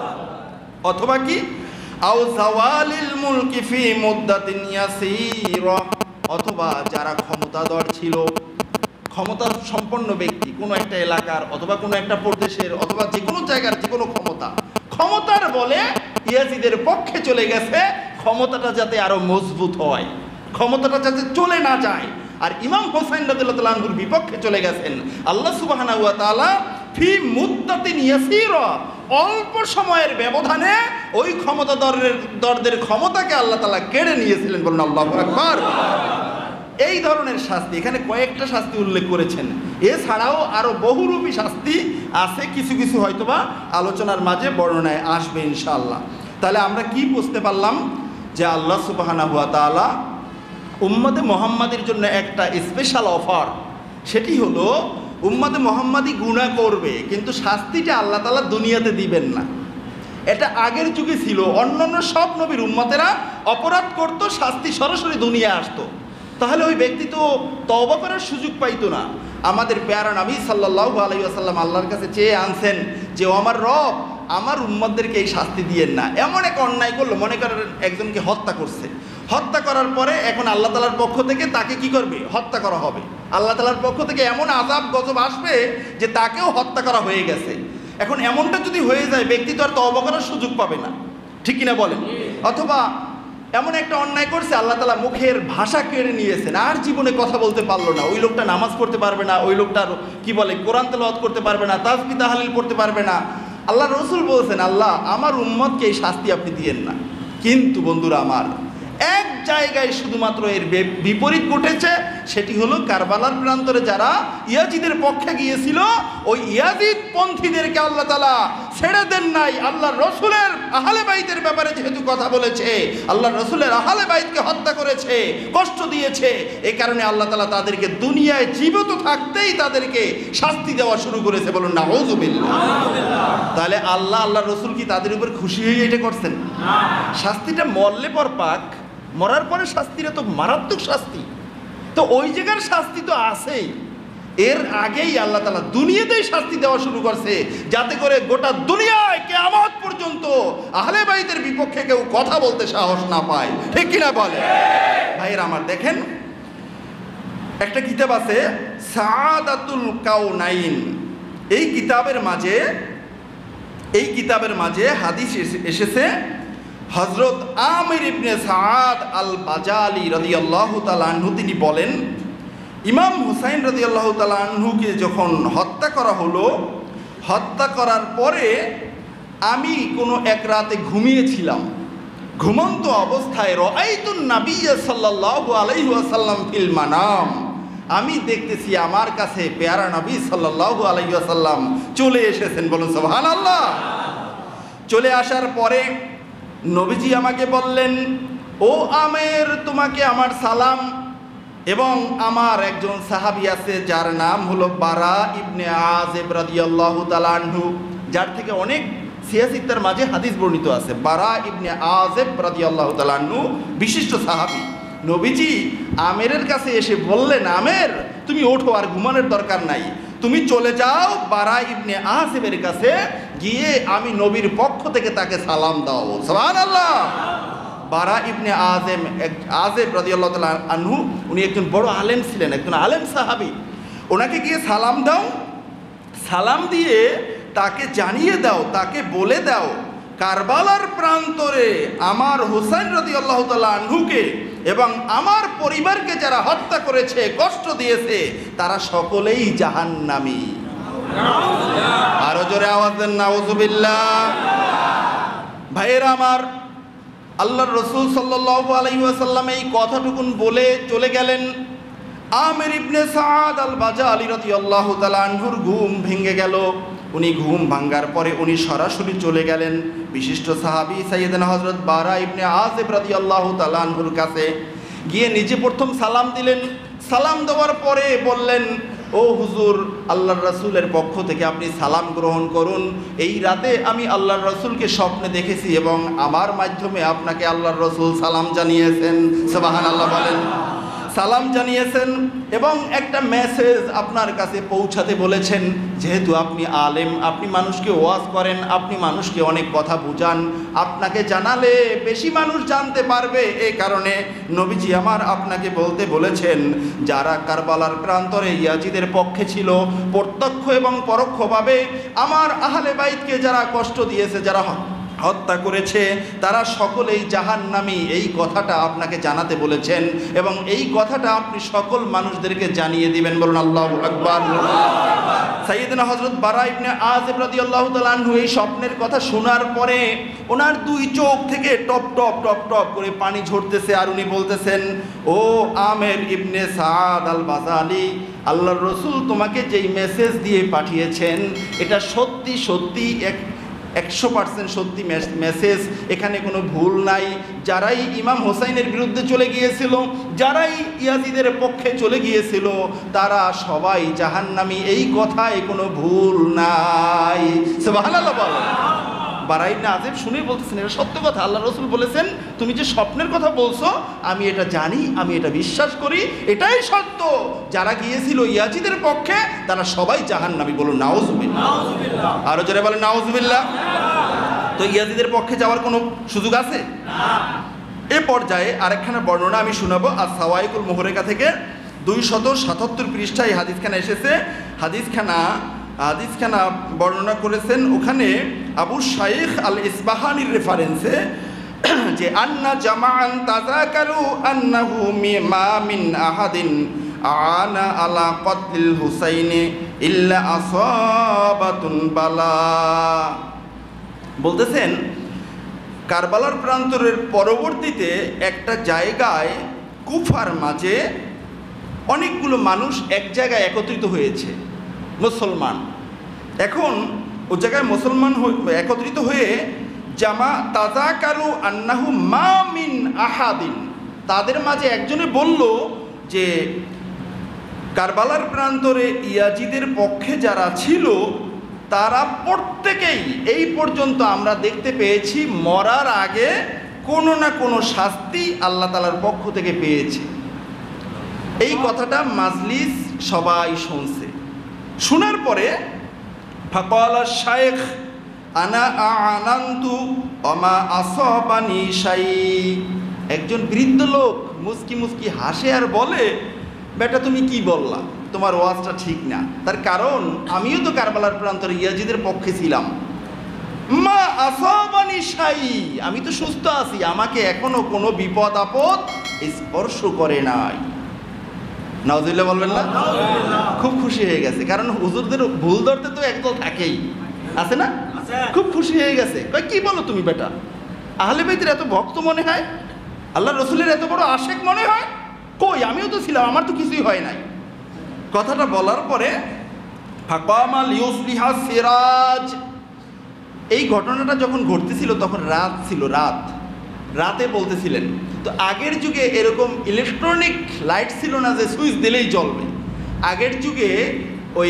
অথবা কি আও জাওয়ালিল মুলকি ফি মুদ্দাতিন ইয়াসীরা, অথবা যারা ক্ষমতাধর ছিল, ক্ষমতা সম্পন্ন ব্যক্তি, কোনো একটা এলাকার অথবা কোনো একটা প্রদেশের অথবা যে কোনো জায়গার যে কোনো ক্ষমতার বলে ইয়াজিদের পক্ষে চলে গেছে, ক্ষমতাটা যাতে আরো মজবুত হয়, ক্ষমতাটা যাতে চলে না যায়। আর ইমাম হোসেন রাদিয়াল্লাহু তাআলা আনহুর বিপক্ষে চলে গেছেন। আল্লাহ সুবহানাহু ওয়া তাআলা ফি মুদ্দাতিন ইয়াসীরা, অল্প সময়ের ব্যবধানে ওই ক্ষমতাধরদের ক্ষমতাকে আল্লাহ তাআলা কেড়ে নিয়েছিলেন। বলুন আল্লাহু আকবার। এই ধরনের শাস্তি, এখানে কয়েকটা শাস্তি উল্লেখ করেছেন, এছাড়াও আরো বহুরূপী শাস্তি আছে, কিছু কিছু হয়তোবা আলোচনার মাঝে বর্ণনায় আসবে ইনশাআল্লাহ। তাহলে আমরা কি বুঝতে পারলাম যে আল্লাহ সুবহানাহু ওয়া তাআলা উম্মতে মুহাম্মাদের জন্য একটা স্পেশাল অফার, সেটি হলো উম্মতে মুহাম্মাদি গুনাহ করবে কিন্তু শাস্তিটা আল্লাহ তাআলা দুনিয়াতে দিবেন না। এটা আগের যুগে ছিল, অন্যান্য সব নবীর উম্মতেরা অপরাধ করত, শাস্তি সরাসরি দুনিয়ায় আসতো, তাহলে ওই ব্যক্তি তো তওবা করার সুযোগ পাইতো না। আমাদের প্যারা নবী সাল্লাল্লাহু আলাইহি ওয়াসাল্লাম আল্লাহর কাছে চেয়ে আনছেন যে ও আমার রব, আমার উম্মতদেরকে এই শাস্তি দিয়েন না। এমন এক অন্যায় করলো, মনে করেন একজনকে হত্যা করছে, হত্যা করার পরে এখন আল্লাহ তাআলার পক্ষ থেকে তাকে কি করবে, হত্যা করা হবে। আল্লাহ তাআলার পক্ষ থেকে এমন আযাব গজব আসবে যে তাকেও হত্যা করা হয়ে গেছে। এখন এমনটা যদি হয়ে যায়, ব্যক্তি তো আর তওবা করার সুযোগ পাবে না, ঠিক কিনা বলেন? অথবা এমন একটা অন্যায় করছে, আল্লাহ তাআলা মুখের ভাষা কেড়ে নিয়েছেন, আর জীবনে কথা বলতে পারলো না, ওই লোকটা নামাজ পড়তে পারবে না, ওই লোকটার কি বলে কোরআন তেলাওয়াত করতে পারবে না, তাসবিহ তাহলিল পড়তে পারবে না। আল্লাহ রসুল বলছেন, আল্লাহ আমার উম্মতকে এই শাস্তি আপনি দিয়েন না। কিন্তু বন্ধুরা আমার, এক জায়গায় শুধুমাত্র এর বিপরীত ঘটেছে, সেটি হলো কারবালার প্রান্তরে যারা ইয়াজিদের পক্ষে গিয়েছিল, ওই ইয়াজিদ পন্থীদেরকে আল্লাহ তাআলা ছেড়ে দেন নাই। আল্লাহ রসুলের আহলে বাইতের ব্যাপারে যেহেতু কথা বলেছে, আল্লাহ রসুলের আহলে বাইতকে হত্যা করেছে, কষ্ট দিয়েছে, এই কারণে আল্লাহ তাআলা তাদেরকে দুনিয়ায় জীবিত থাকতেই তাদেরকে শাস্তি দেওয়া শুরু করেছে। বলুন নাউযুবিল্লাহ। তাহলে আল্লাহর রসুল কি তাদের উপর খুশি হয়ে এটা করছেন? শাস্তিটা মরলে পর পাক, মরার পরে শাস্তিটা তো মারাত্মক শাস্তি, তো ওই জায়গার শাস্তি তো আছেই। এর আগেই আল্লাহ তাআলা দুনিয়াতেই শাস্তি দেওয়া শুরু করছে, যাতে করে গোটা দুনিয়ায় কিয়ামত পর্যন্ত আহলে বাইতের বিপক্ষে কেউ কথা বলতে সাহস না পায়, ঠিক কিনা বলে? ভাইয়েরা আমার, দেখেন একটা কিতাব আছে সাআদাতুল কাউনাইন, এই কিতাবের মাঝে হাদিস এসেছে, হযরত আমির ইবনে সাআদ আল বাজালি রাদিয়াল্লাহু তাআলা আনহু তিনি বলেন, ইমাম হুসাইন রাদিয়াল্লাহু তাআলা আনহুকে যখন হত্যা করা হলো, হত্যা করার পরে আমি কোনো এক রাতে ঘুমিয়েছিলাম, ঘুমন্ত অবস্থায় রাআইতুন নাবিয়্য সাল্লাল্লাহু আলাইহি ওয়াসাল্লাম ফিল মানাম, আমি দেখতেছি আমার কাছে পেয়ারা নবী সাল্লাল্লাহু আলাইহি ওয়াসাল্লাম চলে এসেছেন। বলুন সুবহানাল্লাহ। চলে আসার পরে নবীজি আমাকে বললেন, ও আমের, তোমাকে আমার সালাম। এবং আমার একজন সাহাবী আছে যার নাম হলো বারা ইবনে আযিব রাদিয়াল্লাহু তাআলা আনহু, যার থেকে অনেক সিয়াসিত্তার মাঝে হাদিস বর্ণিত আছে। বারা ইবনে আযিব রাদিয়াল্লাহু তাআলা আনহু বিশিষ্ট সাহাবী। নবীজি আমেরের কাছে এসে বললেন, আমের তুমি ওঠো, আর ঘুমানোর দরকার নাই, তুমি চলে যাও বারা ইবনে আযিবের কাছে, গিয়ে আমি নবীর পক্ষ থেকে তাকে সালাম দাও। সুবহানাল্লাহ। বারা ইবনে আযিব রাদিয়াল্লাহু তাআলা আনহু, উনি একজন বড় আলেম ছিলেন, একজন আলেম সাহাবী। ওনাকে গিয়ে সালাম দাও, সালাম দিয়ে তাকে জানিয়ে দাও, তাকে বলে দাও, কারবালার প্রান্তরে আমার হুসাইন রাদিয়াল্লাহু তাআলা আনহুকে এবং আমার পরিবারকে যারা হত্যা করেছে, কষ্ট দিয়েছে, তারা সকলেই জাহান্নামী। আরো জোরে আওয়াজ দেন নাউযুবিল্লাহ। ভাইয়েরা আমার, আল্লাহর রাসূল সাল্লাল্লাহু আলাইহি ওয়াসাল্লাম এই কথাটুকুন বলে চলে গেলেন। আমির ইবনে সাআদ আল বাজালি রাদিয়াল্লাহু তাআলা আনহুর ঘুম ভেঙে গেল। উনি ঘুম ভাঙ্গার পরে উনি সরাসরি চলে গেলেন বিশিষ্ট সাহাবী সাইয়েদনা হযরত বারা ইবনে আযিব রাদিয়াল্লাহু তাআলা আনহুর কাছে, গিয়ে নিজে প্রথম সালাম দিলেন। সালাম দেওয়ার পরে বললেন, ও ও হুজুর, আল্লাহর রাসূলের পক্ষ থেকে আপনি সালাম গ্রহণ করুন। এই রাতে আমি আল্লাহর রাসূলকে স্বপ্নে দেখেছি এবং আমার মাধ্যমে আপনাকে আল্লাহর রাসূল সালাম জানিয়েছেন। সুবহানাল্লাহ বলেন। সালাম জানিয়েছেন এবং একটা মেসেজ আপনার কাছে পৌঁছাতে বলেছেন। যেহেতু আপনি আলেম, আপনি মানুষকে ওয়াজ করেন, আপনি মানুষকে অনেক কথা বুঝান, আপনাকে জানালে বেশি মানুষ জানতে পারবে। এই কারণে নবীজি আমার আপনাকে বলতে বলেছেন, যারা কারবালার প্রান্তরে ইয়াজিদের পক্ষে ছিল, প্রত্যক্ষ এবং পরোক্ষভাবে আমার আহলে বাইতকে যারা কষ্ট দিয়েছে, যারা হত্যা করেছে, তারা সকলেই জাহান্নামী। এই কথাটা আপনাকে জানাতে বলেছেন এবং এই কথাটা আপনি সকল মানুষদেরকে জানিয়ে দিবেন। বলুন আল্লাহু আকবার। সাইয়েদনা হযরত বারা ইবনে আযিব রাদিয়াল্লাহু তাআলা আনহু এই স্বপ্নের কথা শোনার পরে ওনার দুই চোখ থেকে টপ টপ টপ টপ করে পানি ঝরতেছে আর উনি বলতেছেন, ও আমের ইবনে সাদ আল বাজালি, আল্লাহর রাসূল তোমাকে যেই মেসেজ দিয়ে পাঠিয়েছেন এটা সত্যি সত্যি 100% সত্যি মেসেজ, এখানে কোনো ভুল নাই। যারাই ইমাম হোসাইনের বিরুদ্ধে চলে গিয়েছিল, যারাই ইয়াজিদের পক্ষে চলে গিয়েছিল, তারা সবাই জাহান্নামী, এই কথায় কোনো ভুল নাই। সুবহানাল্লাহ বলো। বারা ইবনে আযিব শুনেই বলতেছেন, এটা সত্য কথা, আল্লাহ রাসূল বলেছেন, তুমি যে স্বপ্নের কথা বলছো আমি এটা জানি, আমি এটা বিশ্বাস করি, এটাই সত্য। যারা গিয়েছিল ইয়াজিদের পক্ষে তারা সবাই জাহান্নামী। বলুন নাউজুবিল্লাহ। আরো জোরে বলেন নাউজুবিল্লাহ। তো ইয়াজিদের পক্ষে যাওয়ার কোনো সুযোগ আছে না। এ পর্যায়ে আরেকখানা বর্ণনা আমি শোনাবো আস-সাওয়াইকুল মুহরিকা থেকে 277 পৃষ্ঠায় হাদিসখানা এসেছে। হাদিসখানা বর্ণনা করেছেন ওখানে আবু শাইখ আল ইসবাহানির রেফারেন্সে যে আন্না জামাআন তাযাকারু আন্নাহু মা মিন আহাদিন আনা আলা কতলিল হুসাইনি ইল্লা আসাবাতুন বালা। বলতেছেন কারবালার প্রান্তরের পরবর্তীতে একটা জায়গায় কুফার মাঝে অনেকগুলো মানুষ এক জায়গায় একত্রিত হয়েছে, মুসলমান। এখন ও জায়গায় মুসলমান একত্রিত হয়ে জামা তাযাকারু আন্নাহু মা মিন আহাদিন, তাদের মাঝে একজনে বলল যে কারবালার প্রান্তরে ইয়াজিদের পক্ষে যারা ছিল তারা প্রত্যেকেই এই পর্যন্ত আমরা দেখতে পেয়েছি মরার আগে কোনো না কোনো শাস্তি আল্লাহ তাআলার পক্ষ থেকে পেয়েছে। এই কথাটা মাজলিস সবাই শুনছে। শোনার পরে ফাকালা শাইখ আনা আনান্তু ওমা আসাবানি শাই, একজন বৃদ্ধ লোক মুস্কি মুস্কি হাসে আর বলে, বেটা তুমি কি বললা, তোমার ওয়াজটা ঠিক না। তার কারণ আমিও তো কারবালার প্রান্তরে ইয়াজিদের পক্ষে ছিলাম। মা আসাবানি শাই, আমি তো সুস্থ আছি, আমাকে এখনো কোনো বিপদ আপদ স্পর্শ করে নাই। নাউজুবিল্লাহ বলবেন না? খুব খুশি হয়ে গেছে, কারণ হুজুরদের ভুল ধরতে তো একদল থাকেই, আছে না? খুব খুশি হয়ে গেছে। কয় কি বলো তুমি বেটা, আহলে বাইতের এত ভক্ত মনে হয়, আল্লাহ রসুলের এত বড় আশেক মনে হয়? কই আমিও তো ছিলাম, আমার তো কিছুই হয় নাই। কথাটা বলার পরে ফাকামা লিউসলিহা সিরাজ, এই ঘটনাটা যখন ঘটতেছিল তখন রাত ছিল, রাতে বলতেছিলেন। তো আগের যুগে এরকম ইলেকট্রনিক লাইট ছিল না যে সুইচ দিলেই জ্বলবে। আগের যুগে ওই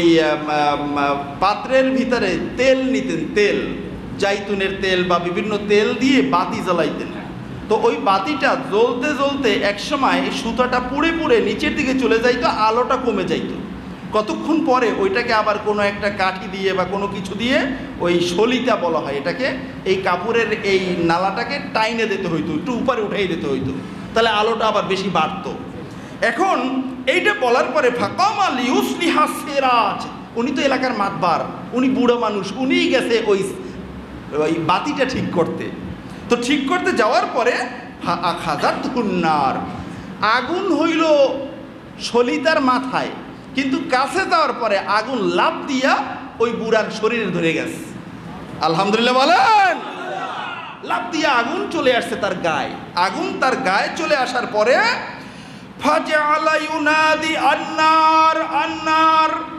পাত্রের ভিতরে তেল নিতেন, তেল, জাইতুনের তেল বা বিভিন্ন তেল দিয়ে বাতি জ্বালাইতেন। তো ওই বাতিটা জ্বলতে জ্বলতে একসময় সুতাটা পুড়ে পুড়ে নিচের দিকে চলে যাইতো, আলোটা কমে যাইতো। কতক্ষণ পরে ওইটাকে আবার কোনো একটা কাঠি দিয়ে বা কোনো কিছু দিয়ে, ওই সলিতা বলা হয় এটাকে, এই কাপড়ের এই নালাটাকে টাইনে দিতে হইতো, একটু উপরে উঠাই দিতে হইতো, তাহলে আলোটা আবার বেশি বাড়তো। এখন এইটা বলার পরে ফাকামা লিউসলিহা সিরাজ, উনি তো এলাকার মাতবার, উনি বুড়ো মানুষ, উনিই গেছে ওই বাতিটা ঠিক করতে। তো ঠিক করতে যাওয়ার পরে আখাযাতুন নার, আগুন হইল সলিতার মাথায়, কিন্তু কাছে যাওয়ার পরে আগুন লাফ দিয়া ওই বুড়ার শরীরে ধরে গেছে। আলহামদুলিল্লাহ বলেন। লাফ দিয়া আগুন চলে আসছে তার গায়ে। আগুন তার গায়ে চলে আসার পরে ফাজআলা ইউনাদি আন্নার আন্নার,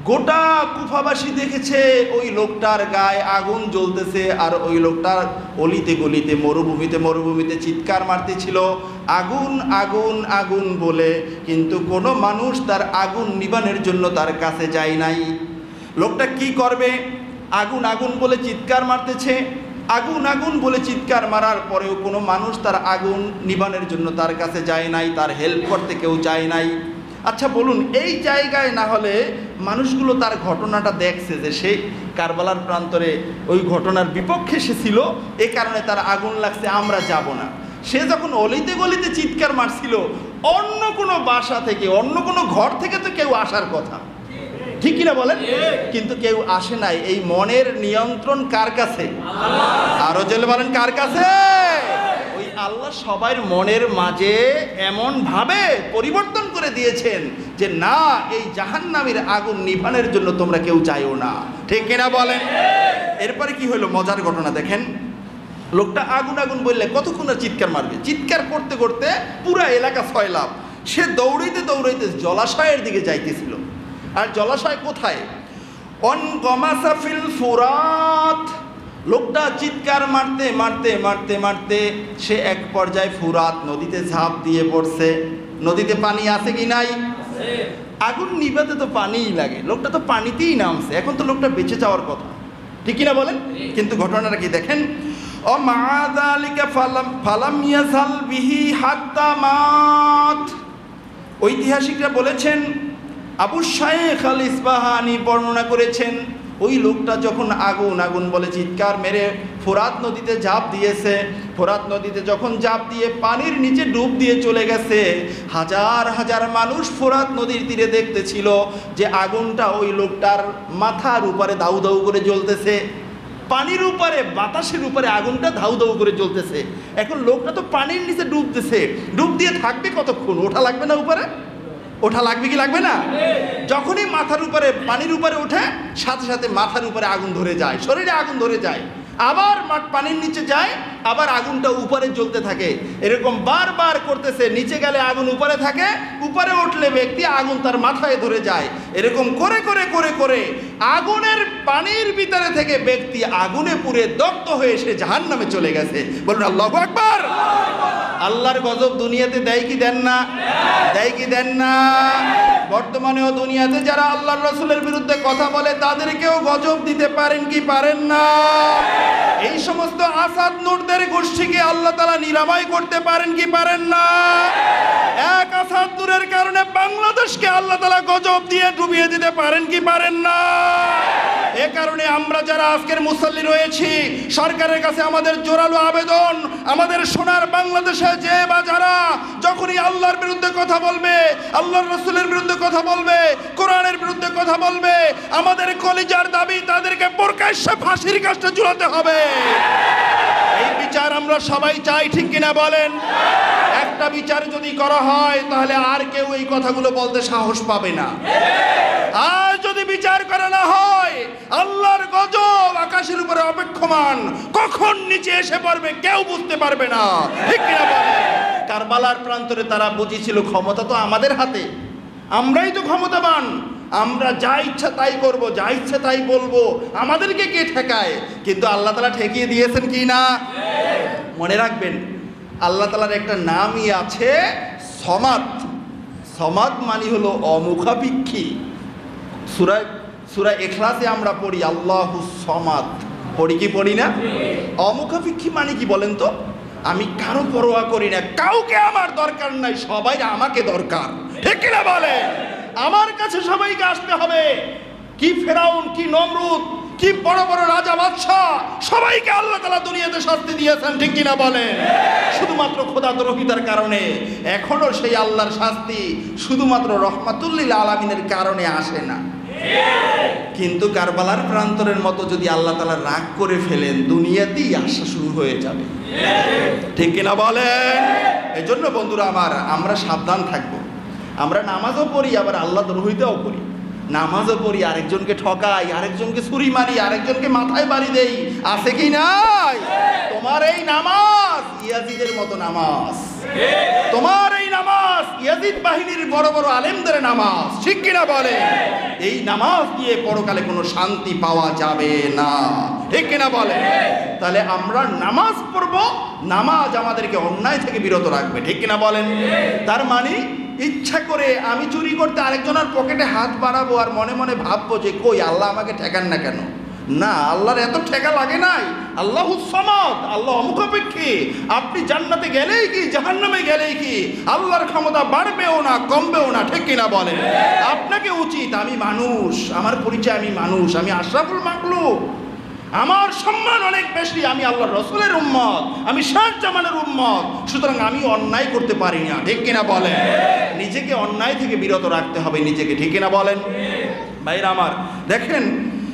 গোটা কুফাবাসী দেখেছে ওই লোকটার গায়ে আগুন জ্বলতেছে, আর ওই লোকটার অলিতে গলিতে মরুভূমিতে চিৎকার মারতেছিল আগুন আগুন আগুন বলে, কিন্তু কোনো মানুষ তার আগুন নিবানের জন্য তার কাছে যায় নাই। লোকটা কি করবে? আগুন আগুন বলে চিৎকার মারতেছে, আগুন আগুন বলে চিৎকার মারার পরেও কোনো মানুষ তার আগুন নিবানের জন্য তার কাছে যায় নাই, তার হেল্প করতে কেউ যায় নাই। আচ্ছা বলুন, এই জায়গায় না হলে মানুষগুলো তার ঘটনাটা দেখছে যে সে কারবালার প্রান্তরে ওই ঘটনার বিপক্ষে সে ছিল, এ কারণে তার আগুন লাগছে, আমরা যাব না। সে যখন অলিতে গলিতে চিৎকার মারছিল, অন্য কোনো বাসা থেকে অন্য কোনো ঘর থেকে তো কেউ আসার কথা, ঠিক কিনা বলেন? কিন্তু কেউ আসে নাই। এই মনের নিয়ন্ত্রণ কার কাছে? আরো জেলে বলেন কার কাছে? ওই আল্লাহ সবার মনের মাঝে এমন ভাবে পরিবর্তন করে দিয়েছেন যে না, এই জাহান্নামের আগুন নিভানোর জন্য তোমরা কেউ যাইও না, ঠিক কিনা বলেন? এরপরে কি হলো? মজার ঘটনা দেখেন। লোকটা আগুন আগুন বললে কতক্ষণ আর চিৎকার মারবে? চিৎকার করতে করতে পুরা এলাকা সয়লাভ। সে দৌড়াইতে দৌড়াইতে জলাশয়ের দিকে যাইতেছিল। আর জলাশয় কোথায়? অনগমাসাফিল ফুরাত। লোকটা চিৎকার মারতে মারতে মারতে মারতে সে এক পর্যায়ে ফুরাত নদীতে ঝাঁপ দিয়ে পড়ছে। নদীতে পানি আছে কি নাই? আগুন নিভাতে তো পানিই লাগে, লোকটা তো পানিতেই নামছে। এখন তো লোকটা বেঁচে যাওয়ার কথা, ঠিক কিনা বলেন? কিন্তু ঘটনাটা কি দেখেন। ও মাযালিকা ফালাম ইয়াসাল বিহি হাত্তা মাত। ঐতিহাসিকরা বলেছেন, আবু শাইখ আল ইসবাহানি বর্ণনা করেছেন, ওই লোকটা যখন আগুন আগুন বলে চিৎকার মেরে ফোরাত নদীতে ঝাঁপ দিয়েছে, ফোরাত নদীতে যখন ঝাঁপ দিয়ে পানির নিচে ডুব দিয়ে চলে গেছে, হাজার হাজার মানুষ ফোরাত নদীর তীরে দেখতেছিল যে আগুনটা ওই লোকটার মাথার উপরে দাউ দাউ করে জ্বলতেছে। পানির উপরে বাতাসের উপরে আগুনটা ধাউ ধাউ করে জ্বলতেছে। এখন লোকটা তো পানির নিচে ডুবতেছে, ডুব দিয়ে থাকবে কতক্ষণ? ওঠা লাগবে না উপরে? ওঠা লাগবে কি লাগবে না? যখনই মাথার উপরে পানির উপরে ওঠে, সাথে সাথে মাথার উপরে আগুন ধরে যায়, শরীরে আগুন ধরে যায়, আবার পানির নিচে যায়, আবার আগুনটা উপরে জ্বলতে থাকে। এরকম বারবার করতেছে। নিচে গেলে আগুন উপরে থাকে, উপরে উঠলে ব্যক্তি আগুন তার মাথায় ধরে যায়। এরকম করে করে করে করে আগুনের পানির ভিতরে থেকে ব্যক্তি আগুনে পুড়ে দগ্ধ হয়ে সে জাহান্নামে চলে গেছে। বলুন আল্লাহু আকবার। আল্লাহর গজব দুনিয়াতে দেয় কি দেন না? দেয় কি দেন না? বর্তমানেও দুনিয়াতে যারা আল্লাহর রাসূলের বিরুদ্ধে কথা বলে তাদেরকেও গজব দিতে পারেন কি পারেন না? এই সমস্ত আসাদ নূরদের গোষ্ঠীকে আল্লাহ তাআলা নিরাময় করতে পারেন কি পারেন না? এক আসাদ নূরের কারণে বাংলাদেশকে আল্লাহ তাআলা গজব দিয়ে ডুবিয়ে দিতে পারেন কি পারেন না? এ কারণে আমরা যারা আজকের মুসল্লি রয়েছি, সরকারের কাছে আমাদের জোরালো আবেদন, আমাদের সোনার বাংলাদেশে যে বা যারা যখনই আল্লাহর বিরুদ্ধে কথা বলবে, আল্লাহর রাসূলের বিরুদ্ধে কথা বলবে, কোরআনের বিরুদ্ধে কথা বলবে, আমাদের কলিজার দাবি তাদেরকে প্রকাশ্যে ফাঁসির কাস্টে ঝুলাতে হবে। এই বিচার আমরা সবাই চাই, ঠিক কিনা বলেন? একটা বিচার যদি করা হয় তাহলে আর কেউ এই কথাগুলো বলতে সাহস পাবে না। আর যদি বিচার করা না হয়, আল্লাহর গজব আকাশের উপরে অপেক্ষমান, কখন নিচে এসে পড়বে কেউ বুঝতে পারবে না, ঠিক কিনা বলেন? কারবালার প্রান্তরে তারা বুঝেছিল ক্ষমতা তো আমাদের হাতে, আমরাই তো ক্ষমতাবান, আমরা যা ইচ্ছা তাই করব, যা ইচ্ছা তাই বলবো, আমাদেরকে কে ঠেকায়? কিন্তু আল্লাহ তাআলা ঠেকিয়ে দিয়েছেন কি না? মনে রাখবেন, আল্লাহ তাআলার একটা নামই আছে সমাদ। সমাদ মানে হলো অমুখাপেক্ষী। সূরা ইখলাসে আমরা পড়ি আল্লাহুস সমাদ, পড়ি কি পড়ি না? অমুখাপেক্ষী মানে কি বলেন তো? আমি কারো পরোয়া করি না, কাউকে আমার দরকার নাই, সবাই আমাকে দরকার, ঠিক কিনা বলে? আমার কাছে সবাইকে আসতে হবে। কি ফেরাউন, কি নমরুদ, কি বড় বড় রাজা বাদশাহ, সবাইকে আল্লাহ তাআলা দুনিয়াতে শাস্তি দিয়েছেন, ঠিক কিনা বলে? শুধুমাত্র খোদাদ্রোহিতার কারণে। এখনো সেই আল্লাহর শাস্তি শুধুমাত্র রহমাতুল লিল আলামিনের কারণে আসে না। কিন্তু কারবালার প্রান্তরের মতো যদি আল্লাহ তাআলা রাগ করে ফেলেন, দুনিয়াতেই আসা শুরু হয়ে যাবে, ঠিক কিনা বলেন? এই জন্য বন্ধুরা আমার, আমরা সাবধান থাকবো। আমরা নামাজও পড়ি, আবার আল্লাহ দ্রোহিতাও করি। নামাজও পড়ি, আরেকজনকে ঠকাই, আরেকজনকে ছুরি মারি, আরেকজনকে মাথায় বাড়ি দেই, আছে কি নাই? তোমার এই নামাজ ইয়াজিদের মতো নামাজ, তোমার এই নামাজ ইয়াজিদ বাহিনীর বড় বড় আলেমদের নামাজ, ঠিক কিনা বলে? এই নামাজ দিয়ে পরকালে কোনো শান্তি পাওয়া যাবে না, ঠিক কিনা বলে? তাহলে আমরা নামাজ পড়বো, নামাজ আমাদেরকে অন্যায় থেকে বিরত রাখবে, ঠিক কিনা বলেন? তার মানে ইচ্ছা করে আমি চুরি করতে আরেকজনের পকেটে হাত বাড়াবো আর মনে মনে ভাববো যে কই আল্লাহ আমাকে ঠেকান না কেন? না, আল্লাহর এত ঠেকা লাগে নাই। আল্লাহুস সামাদ, আল্লাহ অমুখাপেক্ষী। আপনি জান্নাতে গেলেই কি জাহান্নামে গেলেই কি আল্লাহর ক্ষমতা বাড়বেও না কমবেও না, ঠিক কিনা বলেন? আপনাকে উচিত, আমি মানুষ, আমার পরিচয় আমি মানুষ, আমি আশরাফুল মাখলুক, আমার সম্মান অনেক বেশি, আমি আল্লাহর রাসূলের উম্মত, আমি শেষ জামানের উম্মত, সুতরাং আমি অন্যায় করতে পারি না, ঠিক কিনা বলেন? নিজেকে অন্যায় থেকে বিরত রাখতে হবে নিজেকে, ঠিক কিনা বলেন? ভাইরা আমার, দেখেন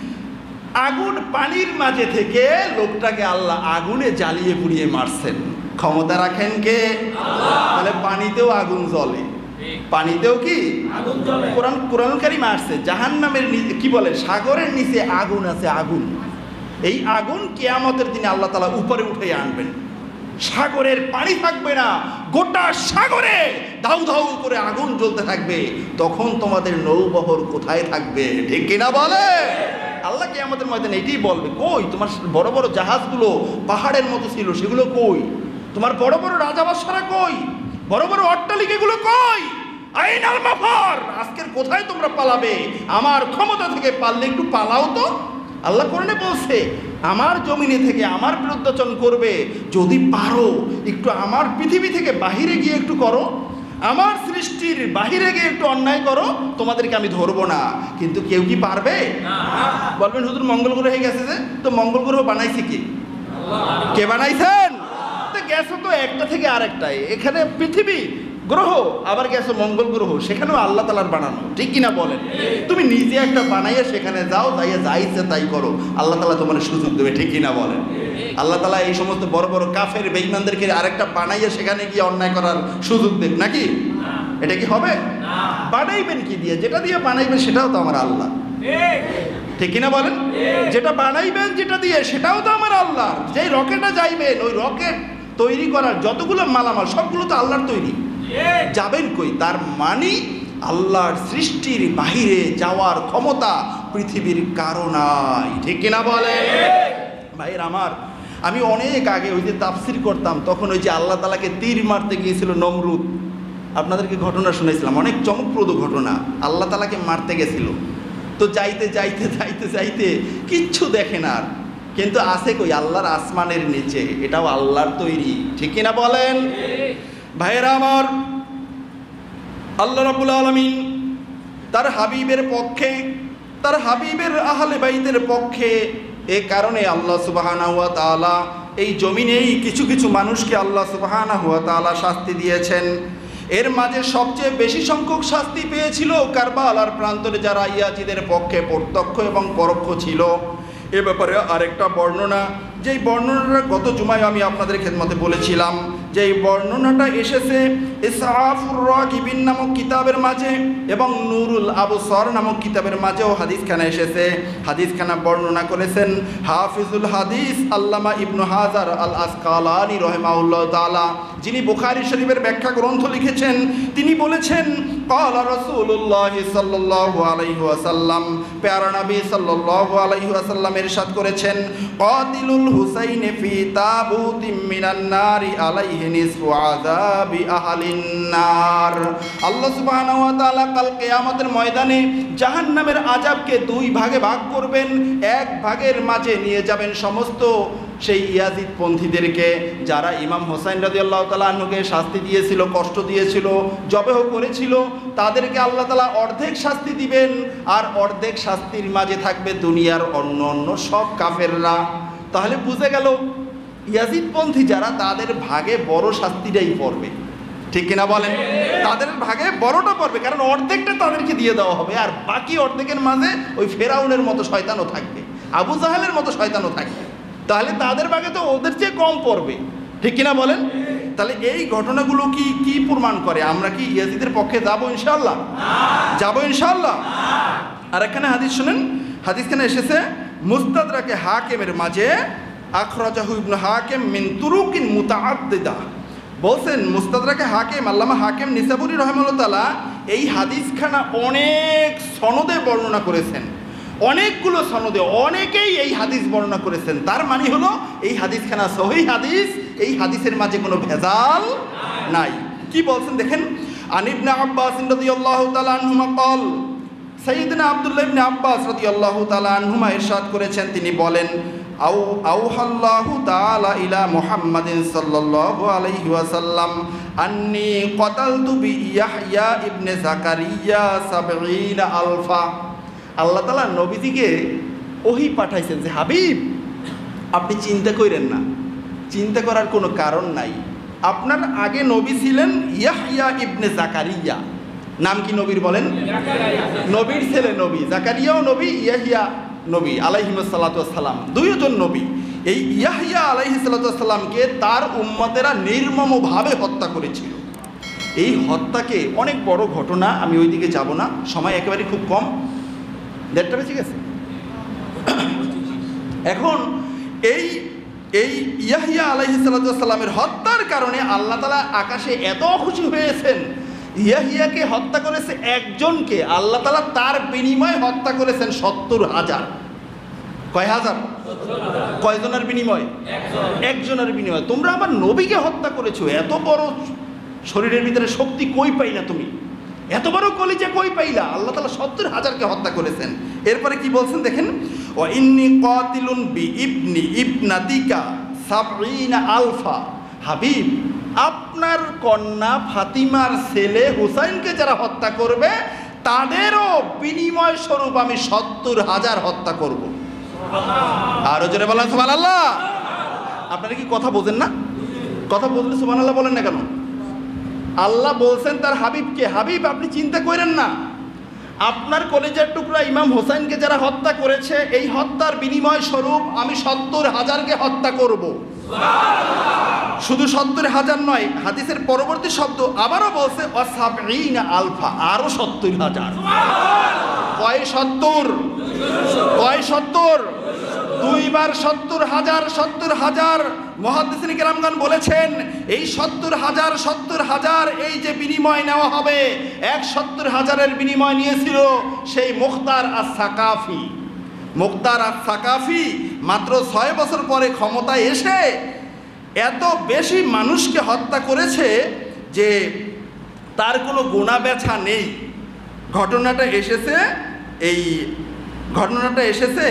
আগুন পানির মাঝে থেকে লোকটাকে আল্লাহ আগুনে জ্বালিয়ে পুড়িয়ে মারছেন। ক্ষমতা রাখেন কে? আল্লাহ। তাহলে পানিতেও আগুন জ্বলে, পানিতেও কি আগুন জ্বলে? কোরআন কারীম আসছে জাহান্নামের কি বলে, সাগরের নিচে আগুন আছে, আগুন। এই আগুন কিয়ামতের দিনে আল্লাহ তাআলা উপরে উঠে আনবেন, সাগরের পানি থাকবে না, গোটা সাগরে ধাউ ধাউ করে আগুন জ্বলতে থাকবে। তখন তোমাদের নৌবহর কোথায় থাকবে, ঠিক কিনা বলে? আল্লাহ কিয়ামতের ময়দানে এটাই বলবে, কই তোমার বড় বড় জাহাজগুলো পাহাড়ের মতো ছিল সেগুলো কই? তোমার বড় বড় রাজাবাদশারা কই? বড় বড় অট্টালিকাগুলো কই? আইনাল মাফার, আজকের কোথায় তোমরা পালাবে? আমার ক্ষমতা থেকে পারলে একটু পালাও তো। আল্লাহ কোরআনে বলছে আমার জমিনে থেকে আমার বিরুদ্ধাচরণ করবে, যদি পারো একটু আমার পৃথিবী থেকে বাহিরে গিয়ে একটু করো, আমার সৃষ্টির বাহিরে গিয়ে একটু অন্যায় করো, তোমাদেরকে আমি ধরবো না। কিন্তু কেউ কি পারবে? বলবেন হুজুর মঙ্গল গ্রহে গেছে যে, তো মঙ্গল গ্রহ বানাইছে কি? কে বানাইছেন? তো গেছে তো একটা থেকে আরেকটাই, এখানে পৃথিবী গ্রহ, আবার গেছে মঙ্গল গ্রহ, সেখানেও আল্লাহ তাআলার বানানো, ঠিক কিনা বলেন? তুমি নিজে একটা বানাইয়া সেখানে যাও, যাইয়া যাইছে তাই করো, আল্লাহ তাআলা তোমার সুযোগ দেবে, ঠিক কিনা বলেন? আল্লাহ তাআলা এই সমস্ত বড় বড় কাফের বেঈমানদেরকে আরেকটা বানাইয়া সেখানে গিয়ে অন্যায় করার সুযোগ দেব নাকি? এটা কি হবে? বানাইবেন কি দিয়ে? যেটা দিয়ে বানাইবেন সেটাও তো আমার আল্লাহ, ঠিক কিনা বলেন? যেটা বানাইবেন যেটা দিয়ে সেটাও তো আমার আল্লাহ। যেই রকেটে যাইবেন ওই রকেট তৈরি করার যতগুলো মালামাল সবগুলো তো আল্লাহর তৈরি, যাবেন কই? তার মানে আল্লাহর সৃষ্টির বাহিরে যাওয়ার ক্ষমতা পৃথিবীর কারো নাই, ঠিক কিনা বলে? ভাইয়ের আমার, আমি অনেক আগে ওই যে তাফসির করতাম, তখন ওই যে আল্লাহ তাআলাকে তীর মারতে গিয়েছিল নমরুদ, আপনাদেরকে ঘটনা শুনেছিলাম, অনেক চমকপ্রদ ঘটনা। আল্লাহ তাআলাকে মারতে গেছিল, তো যাইতে যাইতে যাইতে যাইতে কিচ্ছু দেখে না, কিন্তু আছে কই? আল্লাহর আসমানের নিচে, এটাও আল্লাহর তৈরি, ঠিক কিনা বলেন? ভাইয়েরা আমার, আল্লাহ রাব্বুল আলামিন তার হাবিবের পক্ষে, তার হাবিবের আহলে বাইতের পক্ষে, এ কারণে আল্লাহ সুবহানাহু ওয়া তাআলা এই জমিনেই কিছু কিছু মানুষকে আল্লাহ সুবহানাহু ওয়া তাআলা শাস্তি দিয়েছেন। এর মাঝে সবচেয়ে বেশি সংখ্যক শাস্তি পেয়েছিল কারবালার প্রান্তরে যারা ইয়াজিদের পক্ষে প্রত্যক্ষ এবং পরোক্ষ ছিল। এ ব্যাপারে আরেকটা বর্ণনা, যেই বর্ণনাটা গত জুমায় আমি আপনাদের খেদমতে বলেছিলাম, যে এই বর্ণনাটা এসেছে ইসআফুর রাগিবিন নামক কিতাবের মাঝে এবং নুরুল আবসার নামক কিতাবের মাঝেও হাদিসখানা এসেছে। হাদিসখানা বর্ণনা করেছেন হাফিজুল হাদিস আল্লামা ইবনু হাজার আল আসকালানি রাহিমাহুল্লাহ তাআলা, যিনি বুখারী শরীফের ব্যাখ্যা গ্রন্থ লিখেছেন। তিনি বলেছেন ক্বালা রাসূলুল্লাহ সাল্লাল্লাহু আলাইহি ওয়াসাল্লাম, প্যারা নবী সাল্লাল্লাহু আলাইহি ওয়াসাল্লাম ইরশাদ করেছেন, কাতিলুল হুসাইন ফি তাবুতিম মিনান নারি আলাইহি নিসফু আযাবি আহলিন নার। আল্লাহ সুবহানাহু ওয়া তাআলা কাল কিয়ামতের ময়দানে জাহান্নামের আযাবকে দুই ভাগে ভাগ করবেন। এক ভাগের মাঝে নিয়ে যাবেন সমস্ত সেই ইয়াজিদ পন্থীদেরকে, যারা ইমাম হোসাইন রাদিয়াল্লাহু তাআলা আনহুকে শাস্তি দিয়েছিল, কষ্ট দিয়েছিল, জবেহ করেছিল, তাদেরকে আল্লাহ তাআলা অর্ধেক শাস্তি দিবেন, আর অর্ধেক শাস্তির মাঝে থাকবে দুনিয়ার অন্য অন্য সব কাফেররা। তাহলে বুঝে গেল ইয়াজিদ পন্থী যারা, তাদের ভাগে বড় শাস্তিটাই পড়বে, ঠিক কিনা বলেন? তাদের ভাগে বড়টা পড়বে, কারণ অর্ধেকটা তাদেরকে দিয়ে দেওয়া হবে, আর বাকি অর্ধেকের মাঝে ওই ফেরাউনের মতো শয়তানও থাকবে, আবু জাহেলের মতো শয়তানও থাকবে। তাহলে তাদের ভাগে তো ওদের চেয়ে কম পড়বে, ঠিক কিনা বলেন? তাহলে এই ঘটনাগুলো কি প্রমাণ করে? আমরা কি ইয়াজিদের পক্ষে যাবো ইনশাআল্লাহ? যাবো ইনশাআল্লাহ? আর এখানে হাদিস শুনেন, হাদিসখানে এসেছে মুস্তাদরাকে হাকিমের মাঝে, আখরাজাহু ইবনে হাকিম মিন তুরুকিন মুতাআদ্দিদা, বলছেন মুস্তাদরাকে হাকিম আল্লামা হাকিম নিসাবুরি রহমাতুল্লাহ তাআলা এই হাদিসখানা অনেক সনদে বর্ণনা করেছেন, অনেকগুলো সনদে অনেকেই এই হাদিস বর্ণনা করেছেন। তার মানে হলো এই হাদিসখানা সহিহ হাদিস, এই হাদিসের মাঝে কোনো ভেজাল নাই। কি বলছেন দেখেন, আন ইবনে আব্বাস রাদিয়াল্লাহু তাআলা আনহুমা ক্বাল, সাইয়্যিদনা আব্দুল্লাহ ইবনে আব্বাস রাদিয়াল্লাহু তাআলা আনহুমা ইরশাদ করেছেন, তিনি বলেন আউহাল্লাহু তাআলা ইলা মুহাম্মাদিন সাল্লাল্লাহু আলাইহি ওয়াসাল্লাম আন্নী ক্বাতালতু বি ইয়াহইয়া ইবনে যাকারিয়া ৭০ আলফা। আল্লাহ তাআলা নবীজিকে ওহী পাঠাইছেন যে হাবিব আপনি চিন্তা করেন না, চিন্তা করার কোনো কারণ নাই। আপনার আগে নবী ছিলেন ইয়াহইয়া ইবনে যাকারিয়া। নাম কি নবীর বলেন? নবীর ছেলে নবী, যাকারিয়াও নবী, ইয়াহইয়া নবী আলাইহিস সালাতু ওয়াস সালাম, দুইজন নবী। এই ইয়াহইয়া আলাইহিস সালাতু ওয়াস সালামকে তার উম্মতেরা নির্মমভাবে হত্যা করেছিল। এই হত্যাকে অনেক বড় ঘটনা, আমি ওইদিকে যাব না, সময় একেবারে খুব কম, ১:৩০ বেজে গেছে। এখন এই ইয়াহইয়া আলাইহিস সালাতু ওয়াস সালামের হত্যার কারণে আল্লাহ তাআলা আকাশে এত খুশি হয়েছেন। ইয়াহইয়াকে হত্যা করেছে একজনকে, আল্লাহ তাআলা তার বিনিময়ে হত্যা করেছেন ৭০,০০০। কয় হাজার? কয়জনের বিনিময়? একজনের বিনিময়। তোমরা আমার নবীকে হত্যা করেছো, এত বড় শরীরের ভিতরে শক্তি কই পাইলা তুমি, এত বড় কলিজা কই পাইলা? আল্লাহ তাআলা ৭০,০০০কে হত্যা করেছেন। এরপরে কি বলছেন দেখেন, ওয়া ইন্নী কাতিলুন বি ইবনি ইবনাতিকা ৭০ আলফা। হাবিব আপনার কন্যা ফাতিমার ছেলে হুসাইনকে যারা হত্যা করবে তাদেরও বিনিময় স্বরূপ আমি ৭০,০০০ হত্যা করব। আরো জোরে বলেন সুবহানাল্লাহ। আপনারা কি কথা বোঝেন না? কথা বুঝলে সুবহানাল্লাহ বলেন না কেন? আল্লাহ বলছেন তার হাবিবকে, হাবিব আপনি চিন্তা করেন না, আপনার কলেজের টুকরা ইমাম হোসেনকে যারা হত্যা করেছে এই হত্যার বিনিময় স্বরূপ আমি ৭০,০০০কে হত্যা করব। শুধু ৭০,০০০ নয়, হাদিসের পরবর্তী শব্দ আবারও বলছে ওয়া৭০ আলফা, আরো ৭০,০০০। কয় ৭০? কয় ৭০? দুইবার ৭০,০০০, ৭০,০০০। মুহাদ্দিসিন কেরামগণ বলেছেন এই ৭০,০০০ এই যে বিনিময় নেওয়া হবে, ৭০,০০০-এর বিনিময় নিয়েছিল সেই মুখতার আস-সাকাফি। মুখতার আস-সাকাফি মাত্র ৬ বছর পরে ক্ষমতায় এসে এত বেশি মানুষকে হত্যা করেছে যে তার কোনো গোনা ব্যথা নেই। ঘটনাটা এসেছে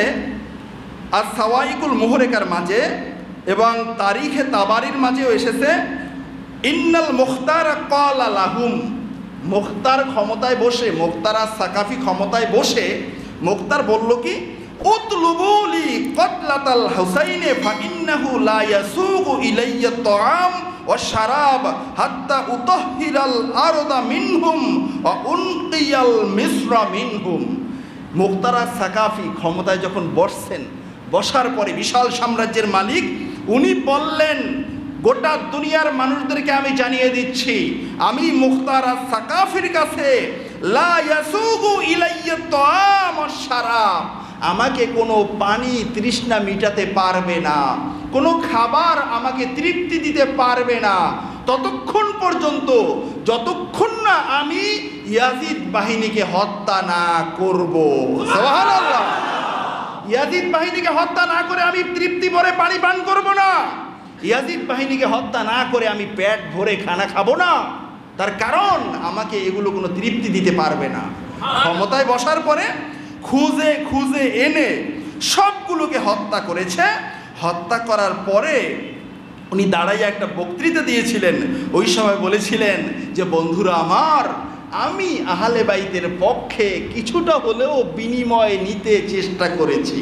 আর সাওয়াইকুল মুহরেকার মাঝে এবং তারিখে তাবারির মাঝেও এসেছে। ইন্নাল মুখতার ক্বালা লাহুম, মুখতার ক্ষমতায় বসে, মুখতার আস-সাকাফি ক্ষমতায় বসে মুখতার বলল কি, উতলুবুলি কতলাতাল হুসাইনে ফাইন্নাহু লা ইয়াসুগু ইলাইয়া তাআম ওয়া শারাব হাত্তা উতাহহিরাল আরদা মিনহুম ওয়া উনকিয়াল মিসরা মিনহুম। মুখতার আস-সাকাফি ক্ষমতায় যখন বসছেন, বসার পরে বিশাল সাম্রাজ্যের মালিক, উনি বললেন গোটা দুনিয়ার মানুষদেরকে আমি জানিয়ে দিচ্ছি আমি মুখতার আস-সাকাফির কাছে লা ইয়াসুগু ইলাইয়া তাআম ওয়া শারাব, আমাকে কোনো পানি তৃষ্ণা মিটাতে পারবে না, কোনো খাবার আমাকে তৃপ্তি দিতে পারবে না ততক্ষণ পর্যন্ত যতক্ষণ না আমি ইয়াজিদ বাহিনীকে হত্যা না করব। সুবহানাল্লাহ। ইয়াজিদ বাহিনীকে হত্যা না করে আমি তৃপ্তি ভরে পানি পান করব না, ইয়াজিদ বাহিনীকে হত্যা না করে আমি পেট ভরে খানা খাবো না, তার কারণ আমাকে এগুলো কোনো তৃপ্তি দিতে পারবে না। ক্ষমতায় বসার পরে খুঁজে খুঁজে এনে সবগুলোকে হত্যা করেছে। হত্যা করার পরে উনি দাঁড়াইয়া একটা বক্তৃতা দিয়েছিলেন। ওই সময় বলেছিলেন যে বন্ধুরা আমার, আমি আহলে বাইতের পক্ষে কিছুটা হলেও বিনিময় নিতে চেষ্টা করেছি।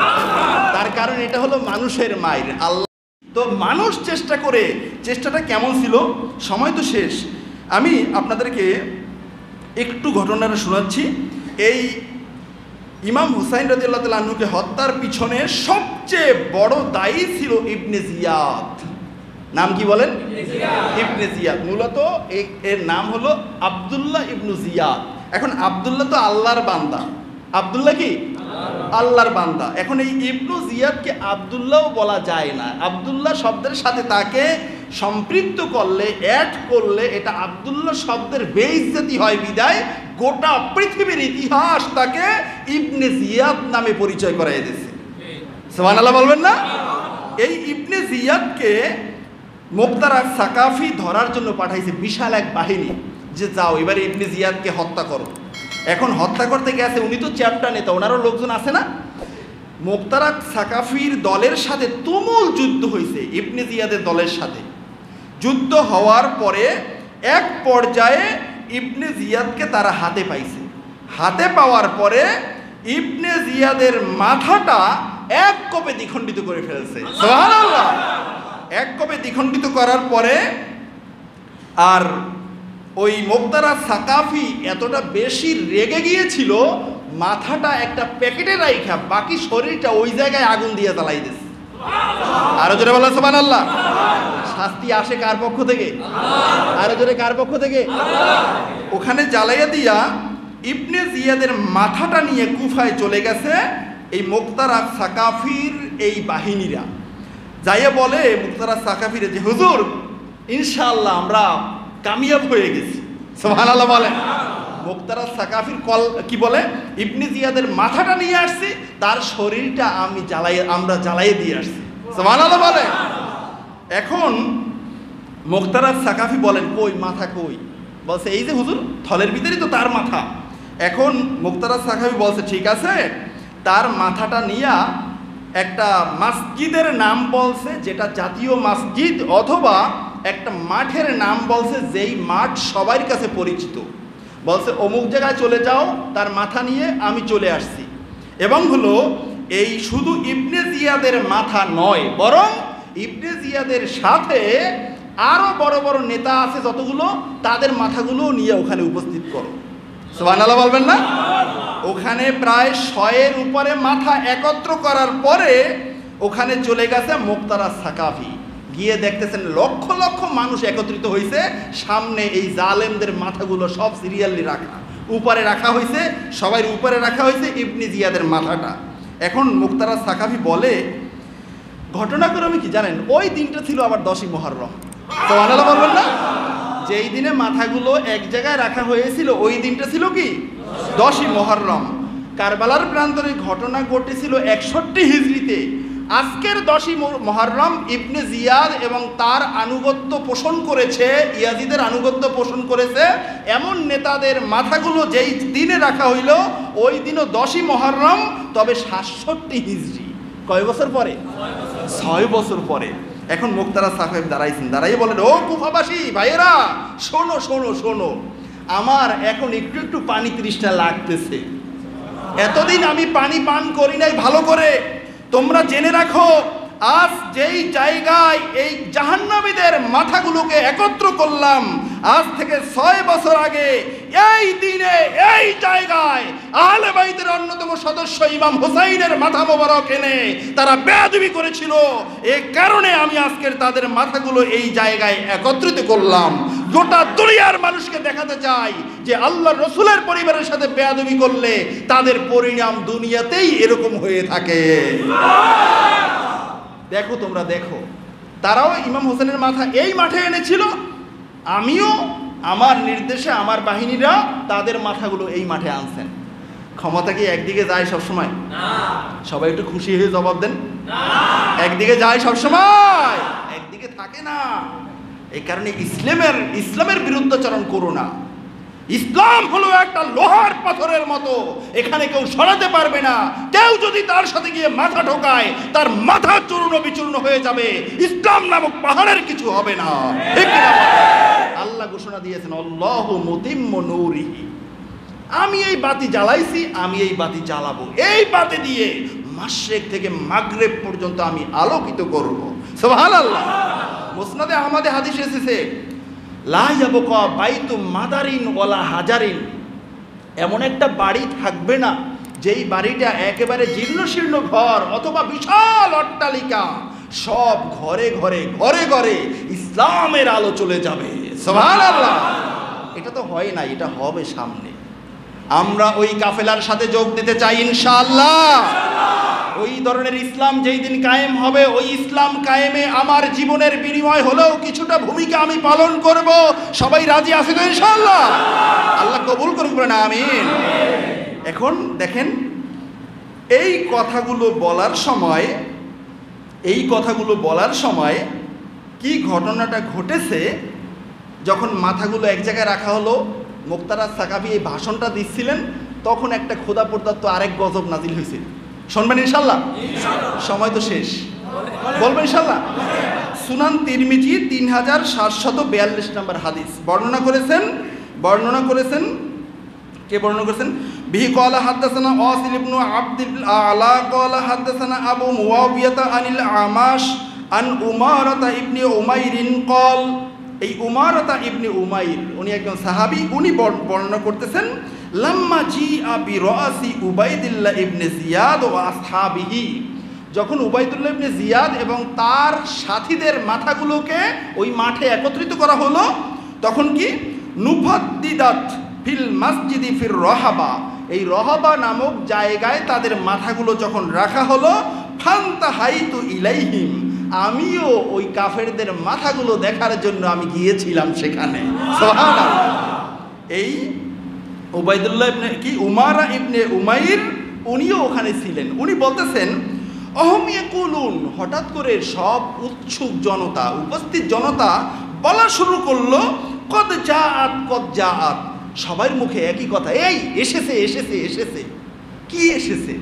তার কারণ এটা হলো মানুষের মায়ের আল্লাহ, তো মানুষ চেষ্টা করে, চেষ্টাটা কেমন ছিল, সময় তো শেষ, আমি আপনাদেরকে একটু ঘটনাটা শোনাচ্ছি। এই ইমাম হুসাইন রাদিয়াল্লাহু তাআলা আনহুকে হত্যার পিছনে সবচেয়ে বড় দায়ী ছিল ইবনে জিয়াদ। নাম কি বলেন? ইবনে জিয়াদ। মূলত এর নাম হলো আব্দুল্লাহ ইবনু জিয়াদ। এখন আব্দুল্লাহ তো আল্লাহর বান্দা, আব্দুল্লাহ কি আল্লাহর বান্দা। এখন এই ইবনু জিয়াদকে আব্দুল্লাহও বলা যায় না, আব্দুল্লাহ শব্দের সাথে তাকে সম্পৃক্ত করলে, অ্যাড করলে এটা আব্দুল্লাহ শব্দের বেইজ্জতি হয় বিদায় গোটা পৃথিবীর ইতিহাস তাকে ইবনে জিয়াদ নামে পরিচয় করাই দিয়েছে। সুবহানাল্লাহ বলবেন না? এই ইবনে জিয়াদকে মুক্তারাক সাকাফি ধরার জন্য পাঠাইছে বিশাল এক বাহিনী, যে যাও এবারে ইবনে জিয়াদকে হত্যা করো। এখন হত্যা করতে গেছে, উনি তো চ্যাপ্টা নেতা, ওনারও লোকজন আছে না। মুক্তারাক সাকাফির দলের সাথে তুমুল যুদ্ধ হয়েছে ইবনে জিয়াদের দলের সাথে। যুদ্ধ হওয়ার পরে এক পর্যায়ে ইবনে জিয়াদকে তারা হাতে পাইছে। হাতে পাওয়ার পরে ইবনে জিয়াদের মাথাটা এক কোপে দ্বিখণ্ডিত করে ফেলছে। সুবহানাল্লাহ। এক কোপে দ্বিখণ্ডিত করার পরে আর ওই মুক্তারা সাকাফি এতটা বেশি রেগে গিয়েছিল, মাথাটা একটা প্যাকেটে রাইখা বাকি শরীরটা ওই জায়গায় আগুন দিয়ে জ্বালাই দিয়েছে। আরো জোরে বলো সুবহানাল্লাহ। শাস্তি আসে কার পক্ষ থেকে? আরো জোরে কার পক্ষ থেকে? ওখানে জ্বালাইয়া দিয়া ইবনে জিয়াদের মাথাটা নিয়ে কুফায় চলে গেছে এই মুক্তারা সাকাফির এই বাহিনীরা। যাইয়া বলে মুক্তারা সাকাফিরে যে হুজুর ইনশাআল্লাহ আমরা কামিয়াব হয়ে গেছি। সুবহানাল্লাহ বলেন। মুক্তারা সাকাফির কি বলে, ইবনে জিয়াদের মাথাটা নিয়ে আসছি, তার শরীরটা আমরা জ্বালাইয়ে দিয়ে আসছি। সুবহানাল্লাহ বলে। এখন মুক্তারা সাকাফি বলেন কই মাথা কই? বলছে এই যে হুজুর থলের ভিতরেই তো তার মাথা। এখন মুক্তারা সাকাফি বলছে ঠিক আছে, তার মাথাটা নিয়ে একটা মসজিদের নাম বলছে, যেটা জাতীয় মসজিদ, অথবা একটা মাঠের নাম বলছে যেই মাঠ সবার কাছে পরিচিত। বলছে অমুক জায়গায় চলে যাও, তার মাথা নিয়ে আমি চলে আসছি। এবং হলো এই শুধু ইবনে জিয়াদের মাথা নয়, বরং ইবনে জিয়াদের সাথে আরো বড় বড় নেতা আছে যতগুলো, তাদের মাথাগুলো নিয়ে ওখানে উপস্থিত করো। সুবহানাল্লাহ বলবেন না? ওখানে প্রায় 100-এর উপরে মাথা একত্র করার পরে ওখানে চলে গেছে মুক্তারা সাকাফি। গিয়ে দেখতেছেন লক্ষ লক্ষ মানুষ একত্রিত হয়েছে, সামনে এই জালেমদের মাথাগুলো সব সিরিয়ালি রাখা, উপরে রাখা হয়েছে, সবার উপরে রাখা হয়েছে ইবনে জিয়াদের মাথাটা। এখন মুক্তারা সাকাফি বলে ঘটনাক্রমে কি জানেন, ওই দিনটা ছিল আবার 10ই মুহররম। সুবহানাল্লাহ বলবেন না? যেই দিনে মাথাগুলো এক জায়গায় রাখা হয়েছিল ওই দিনটা ছিল কি 10ই মুহররম। কারবালার প্রান্তরে ঘটনা ঘটেছিল 61 হিজরিতে। আজকের 10ই মুহররম ইবনে জিয়াদ এবং তার আনুগত্য পোষণ করেছে, ইয়াজিদের আনুগত্য পোষণ করেছে এমন নেতাদের মাথাগুলো যেই দিনে রাখা হইল ওই দিনও 10ই মুহররম, তবে 67 হিজরি। কয় বছর পরে? 6 বছর পরে। এখন মুক্তারা সাকাফি দাঁড়াইছেন, দাঁড়াইয়ে বলেন ও কুফাবাসী ভাইয়েরা, শোনো শোনো শোনো, আমার এখন একটু একটু পানি তৃষ্ণা লাগতেছে। এতদিন আমি পানি পান করি নাই ভালো করে। তোমরা জেনে রাখো, আজ যেই জায়গায় এই জাহান্নামীদের মাথাগুলোকে একত্র করলাম, আজ থেকে 6 বছর আগে এই দিনে এই জায়গায় আহলে বাইতের অন্যতম সদস্য ইমাম হুসাইনের মাথা মোবারক এনে তারা বেয়াদবি করেছিল। এই কারণে আমি আজকের তাদের মাথাগুলো এই জায়গায় একত্রিত করলাম। গোটা দুনিয়ার মানুষকে দেখাতে চাই যে আল্লাহ রসুলের পরিবারের সাথে বেয়াদবি করলে তাদের পরিণাম দুনিয়াতেই এরকম হয়ে থাকে। দেখো তোমরা দেখো, তারাও ইমাম হোসেনের মাথা এই মাঠে এনেছিল, আমিও আমার নির্দেশে আমার বাহিনীরা তাদের মাথাগুলো এই মাঠে আনছেন। ক্ষমতা কি একদিকে যায় সবসময়? সবাই একটু খুশি হয়ে জবাব দেন। একদিকে যায় সবসময়, একদিকে থাকে না। এই কারণে ইসলামের বিরুদ্ধাচরণ করো না। ইসলাম হলো একটা লোহার পাথরের মতো, এখানে কেউ সরাতে পারবে না। কেউ যদি তার সাথে গিয়ে মাথা ঢোকায় তার মাথা চূর্ণ বিচূর্ণ হয়ে যাবে। ইসলাম নামক পাহাড়ের কিছু হবে না। ঠিক না? আল্লাহ ঘোষণা দিয়েছেন আল্লাহু মুতিম্মু নূরিহি, আমি এই বাতি জ্বালাইছি, আমি এই বাতি জ্বালাবো। এই বাতি দিয়ে মাশরিক থেকে মাগরিব পর্যন্ত আমি আলোকিত করব। সুবহানাল্লাহ। মুসনাদে আহমদে হাদিস এসেছে লা ইয়াবকা বাইতু মাদারিন ওয়ালা হাজারিন, এমন একটা বাড়ি থাকবে না যেই বাড়িটা একেবারে জীর্ণশীর্ণ ঘর অথবা বিশাল অট্টালিকা, সব ঘরে ঘরে ঘরে ঘরে ইসলামের আলো চলে যাবে। সুবহানাল্লাহ। এটা তো হয় না, এটা হবে সামনে। আমরা ওই কাফেলার সাথে যোগ দিতে চাই ইনশাআল্লাহ। ওই ধরনের ইসলাম যেই দিন কায়েম হবে, ওই ইসলাম কায়েমে আমার জীবনের বিনিময় হলেও কিছুটা ভূমিকা আমি পালন করব। সবাই রাজি আছে তো ইনশাআল্লাহ? আল্লাহ কবুল করুন, বলেন আমিন। এখন দেখেন, এই কথাগুলো বলার সময় কি ঘটনাটা ঘটেছে। যখন মাথাগুলো এক জায়গায় রাখা হলো, মুক্তারাজ সাকাফি এই ভাষণটা দিচ্ছিলেন, তখন একটা খোদা পর্দাত্ত আরেক গজব নাজিল হয়েছে। শুনবেন ইনশাল্লাহ? সময় তো শেষ, বলবেন ইনশাল্লাহ? সুনান তিরমিজি 3742 নম্বর হাদিস বর্ণনা করেছেন কে বর্ণনা করেছেন? বিহি ক্বালা হাদাসানা ওয়াসিল ইবনে আব্দুল আলা ক্বালা হাদাসানা আবু মুয়াবিয়া আনিল আমাশ আন উমারাতা ইবনে উমাইরিন ক্বাল। এই উমারাতা ইবনে উমাইর উনি একজন সাহাবী, উনি বর্ণনা করতেছেন, লাম্মা জিআ বিরাসি উবাইদুল্লাহ ইবনে জিয়াদ ওয়া আসহাবিহি, যখন উবাইদুল্লাহ ইবনে জিয়াদ এবং তার সাথীদের মাথাগুলোকে ওই মাঠে একত্রিত করা হলো, তখন কি নুফাদ্দিদাত ফিল মসজিদি ফির রহাবা, এই রহাবা নামক জায়গায় তাদের মাথাগুলো যখন রাখা হলো, ফান্তাহাইতু ইলাইহিম, আমিও ওই কাফেরদের মাথাগুলো দেখার জন্য আমি গিয়েছিলাম সেখানে। সুবহানাল্লাহ। এই উবাইদুল্লাহ উমারা ইবনে উমাইর উনিও ওখানে ছিলেন। উনি বলতেছেন, অহম ইয়াকুলুন, হঠাৎ করে সব উৎসুক জনতা, উপস্থিত জনতা বলা শুরু করলো, কদ জাআত কদ জাআত, সবার মুখে একই কথা, এই এসেছে এসেছে এসেছে। কি এসেছে?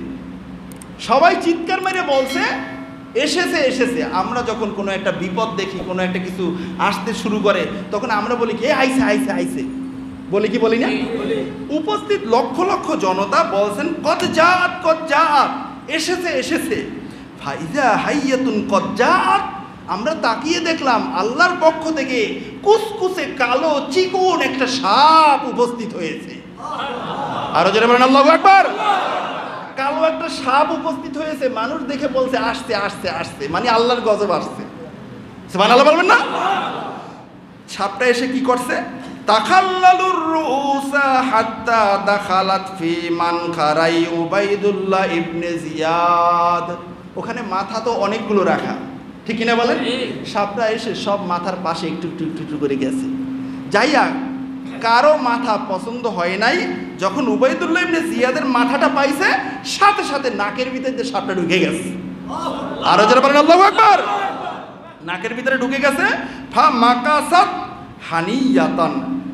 সবাই চিৎকার মেরে বলছে এসেছে এসেছে। আমরা যখন কোনো একটা বিপদ দেখি, কোনো একটা কিছু আসতে শুরু করে, তখন আমরা বলি কি আইছে আইছে আইছে, বলি কি বলি না? উপস্থিত লক্ষ লক্ষ জনতা বলছেন কদ জাআত কদ জাআত, এসেছে এসেছে। ফাইজা হাইয়াতুন কদ জাআত, আমরা তাকিয়ে দেখলাম আল্লাহর পক্ষ থেকে কুসকুসে কালো চিকন একটা সাপ উপস্থিত হয়েছে। আরো জোরে বলেন আল্লাহু আকবার। কালো একটা সাপ উপস্থিত হয়েছে, মানুষ দেখে বলছে আসছে আসছে আসছে, মানে আল্লাহর গজব আসছে। সুবহানাল্লাহ বলবেন না? সাপটা এসে কি করছে? তাখাল্লালুর রুউসা হাত্তা দাখালাত ফি মানখারাই উবাইদুল্লাহ ইবনে জিয়াদ। ওখানে মাথা তো অনেকগুলো রাখা, ঠিক কিনা বলেন? সাপটা এসে সব মাথার পাশে একটু একটু একটু একটু করে গেছে। যাইয়া কারো মাথা পছন্দ হয় নাই, যখন উবাইদুল্লাহ ইবনে জিয়াদের মাথাটা পাইছে, সাথে সাথে নাকের ভিতরে সাপটা ঢুকে গেছে। আরো যারা বলেন আল্লাহু আকবার। নাকের ভিতরে ঢুকে গেছে। ফা মাকাসাত হানিয়াতান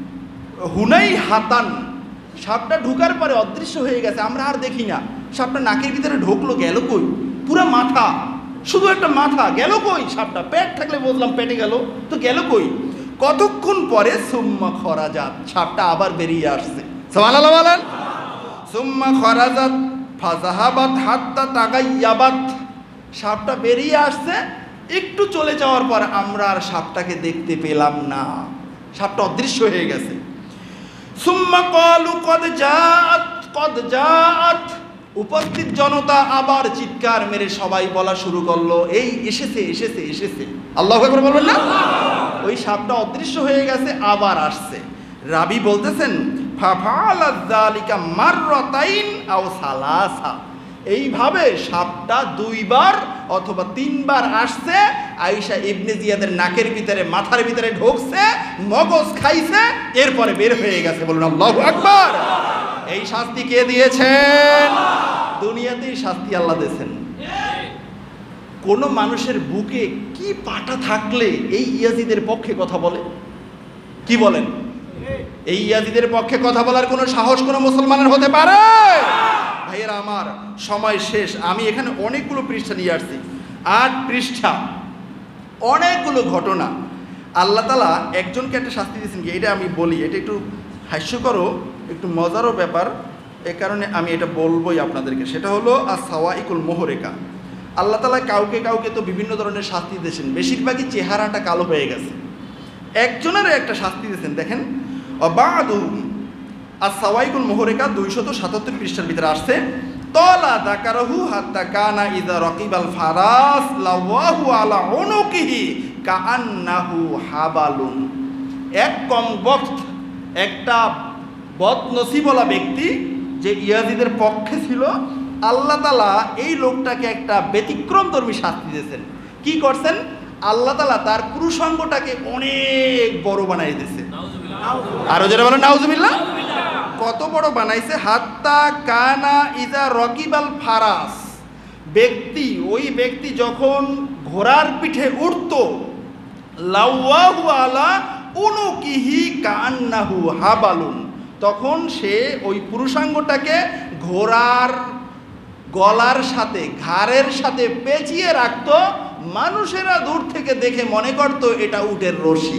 হুনাই হাতান, সাপটা ঢুকার পরে অদৃশ্য হয়ে গেছে, আমরা আর দেখি না। সাপটা নাকের ভিতরে ঢুকলো, গেল কই? পুরা মাথা, শুধু একটা মাথা, গেল কই? সাপটা পেট থাকলে বললাম পেটে গেল, তো গেল কই? কতক্ষণ পরে সুম্মা খরাজাত, সাপটা আবার বেরিয়ে আসছে। সুবহানাল্লাহ বলেন। সুম্মা খরাজাত ফাযাহাবাত হাত্তা তাগাইয়াবাত, সাপটা বেরিয়ে আসছে, একটু চলে যাওয়ার পর আমরা আর সাপটাকে দেখতে পেলাম না, সাপটা অদৃশ্য হয়ে গেছে। সুম্মা ক্বালু কদ জাআত কদ জাআত, উপস্থিত জনতা আবার চিৎকার মেরে সবাই বলা শুরু করলো, এই এসেছে এসেছে এসেছে। আল্লাহু আকবার বলবেন না? ওই সাপটা অদৃশ্য হয়ে গেছে, আবার আসছে। রাবি বলতেছেন ফাফালা যালিকা মাররাতাইন আও সালাসা, এইভাবে সাপটা 2 বার অথবা 3 বার আসছে, আয়েশা ইবনে জিয়াদের নাকের ভিতরে মাথার ভিতরে ঢুকছে, মগজ খাইছে, এরপরে বের হয়ে গেছে। বলুন আল্লাহু আকবার। এই শাস্তি কে দিয়েছেন? দুনিয়াতেই শাস্তি আল্লাহ দিয়েছেন। কোন মানুষের বুকে কি পাটা থাকলে এই ইয়াজিদের পক্ষে কথা বলে? কি বলেন? এই ইয়াজিদের পক্ষে কথা বলার কোনো সাহস কোনো মুসলমানের হতে পারে? ভাইয়েরা আমার, সময় শেষ। আমি এখানে অনেকগুলো পৃষ্ঠা নিয়ে আসছি, 8 পৃষ্ঠা, অনেকগুলো ঘটনা। আল্লাহ তাআলা একজনকে একটা শাস্তি দিয়েছেন, কি এটা আমি বলি, এটা একটু হাস্যকরও একটু মজারও ব্যাপার, এ কারণে আমি এটা বলবোই আপনাদেরকে। সেটা হলো as-সাওয়াইকুল মুহরিকা। আল্লাহ তাআলা কাউকে কাউকে তো বিভিন্ন ধরনের শাস্তি দিয়েছেন, বেশিরভাগই চেহারাটা কালো হয়ে গেছে। একজনের একটা শাস্তি দিয়েছেন, দেখেন অবাদু as-সাওয়াইকুল মুহরিকা 277 পৃষ্ঠার ভিতরে আসছে। তলা যাকারহু হাত্তা কানা ইযা রাকিবাল ফারাস লাওয়াহু আলা উনুকিহি কাআন্নাহু হাবালুন। এক কম বক্ত একটা বদনসিবওয়ালা ব্যক্তি যে ইয়াজিদের পক্ষে ছিল, আল্লাহ তাআলা এই লোকটাকে একটা ব্যতিক্রমধর্মী শাস্তি দিয়েছেন। কি করছেন? আল্লাহ তাআলা তার পুরুষাঙ্গটাকে অনেক বড় বানাই দিয়েছে। আরো যারা বলেন নাউজুবিল্লাহ। কত বড় বানাইছে? হাত্তা কানা ইজা রকিবাল ফারাস, ওই ব্যক্তি যখন ঘোড়ার পিঠে উঠত, লাওয়াহু আলা উনুকিহি কান্নাহু হাবালুন, তখন সে ওই পুরুষাঙ্গটাকে ঘোড়ার গলার সাথে ঘাড়ের সাথে পেঁচিয়ে রাখত। মানুষেরা দূর থেকে দেখে মনে করত এটা উটের রশি।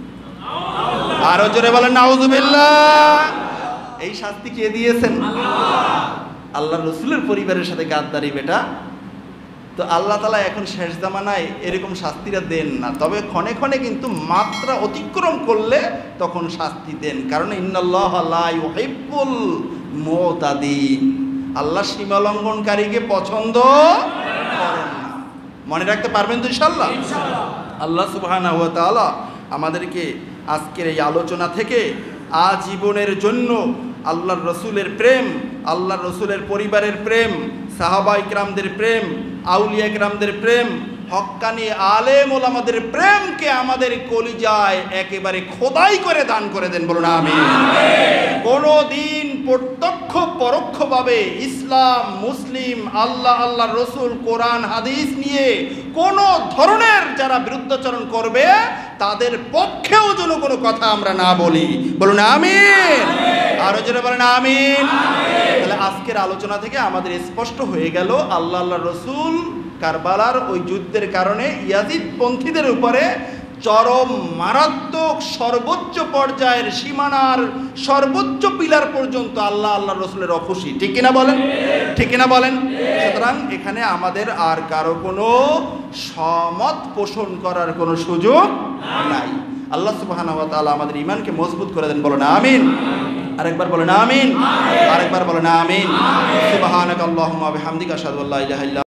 আরো জোরে বলেন নাউজুবিল্লাহ। এই শাস্তি কে দিয়েছেন? আল্লাহ রসুলের পরিবারের সাথে গাদ্দারি বেটা। তো আল্লাহ তাআলা এখন শেষ জামানায় এরকম শাস্তিটা দেন না, তবে ক্ষণে ক্ষণে কিন্তু মাত্রা অতিক্রম করলে তখন শাস্তি দেন। কারণ ইন্নাল্লাহা লা ইউহিব্বুল মুতাদিন, আল্লাহ সীমা লঙ্ঘনকারীকে পছন্দ করেন না। মনে রাখতে পারবেন তো ইনশাআল্লাহ? আল্লাহ সুবহানাহু ওয়া তাআলা আমাদেরকে আজকের এই আলোচনা থেকে আজীবনের জন্য আল্লাহর রসুলের প্রেম, আল্লাহর রসুলের পরিবারের প্রেম, সাহাবা ইকরামদের প্রেম, আউলিয়া ইকরামদের প্রেম, হক্কানি আলেম ওলামাদের প্রেমকে আমাদের কলিজায় একেবারে খোদাই করে দান করে দেন, বলুন আমিন। কোনো দিন প্রত্যক্ষ পরোক্ষভাবে ইসলাম, মুসলিম, আল্লাহর রসুল, কোরআন হাদিস নিয়ে কোনো ধরনের যারা বিরুদ্ধাচরণ করবে তাদের পক্ষেও যেন কোনো কথা আমরা না বলি, বলুন আমিন। আরো জোরে বলেন আমিন। তাহলে আজকের আলোচনা থেকে আমাদের স্পষ্ট হয়ে গেল আল্লাহর রসুল কারবালার ওই যুদ্ধের কারণে ইয়াজিদ পন্থীদের উপরে চরম মারাত্মক সর্বোচ্চ পর্যায়ের সীমানার সর্বোচ্চ পিলার পর্যন্ত আল্লাহর রসুলের অখুশি। ঠিক কিনা বলেন? ঠিক কিনা বলেন? সুতরাং এখানে আমাদের আর কারো কোনো সমত পোষণ করার কোনো সুযোগ নাই। আল্লাহ সুবহানাহু ওয়া তাআলা আমাদের ঈমানকে মজবুত করে দেন, বলেন আমিন। আরেকবার বলেন আমিন। আরেকবার বলেন আমিন। সুবহানাকাল্লাহুম্মা ওয়া বিহামদিকা আশহাদু আল্লা ইলাহা ইল্লা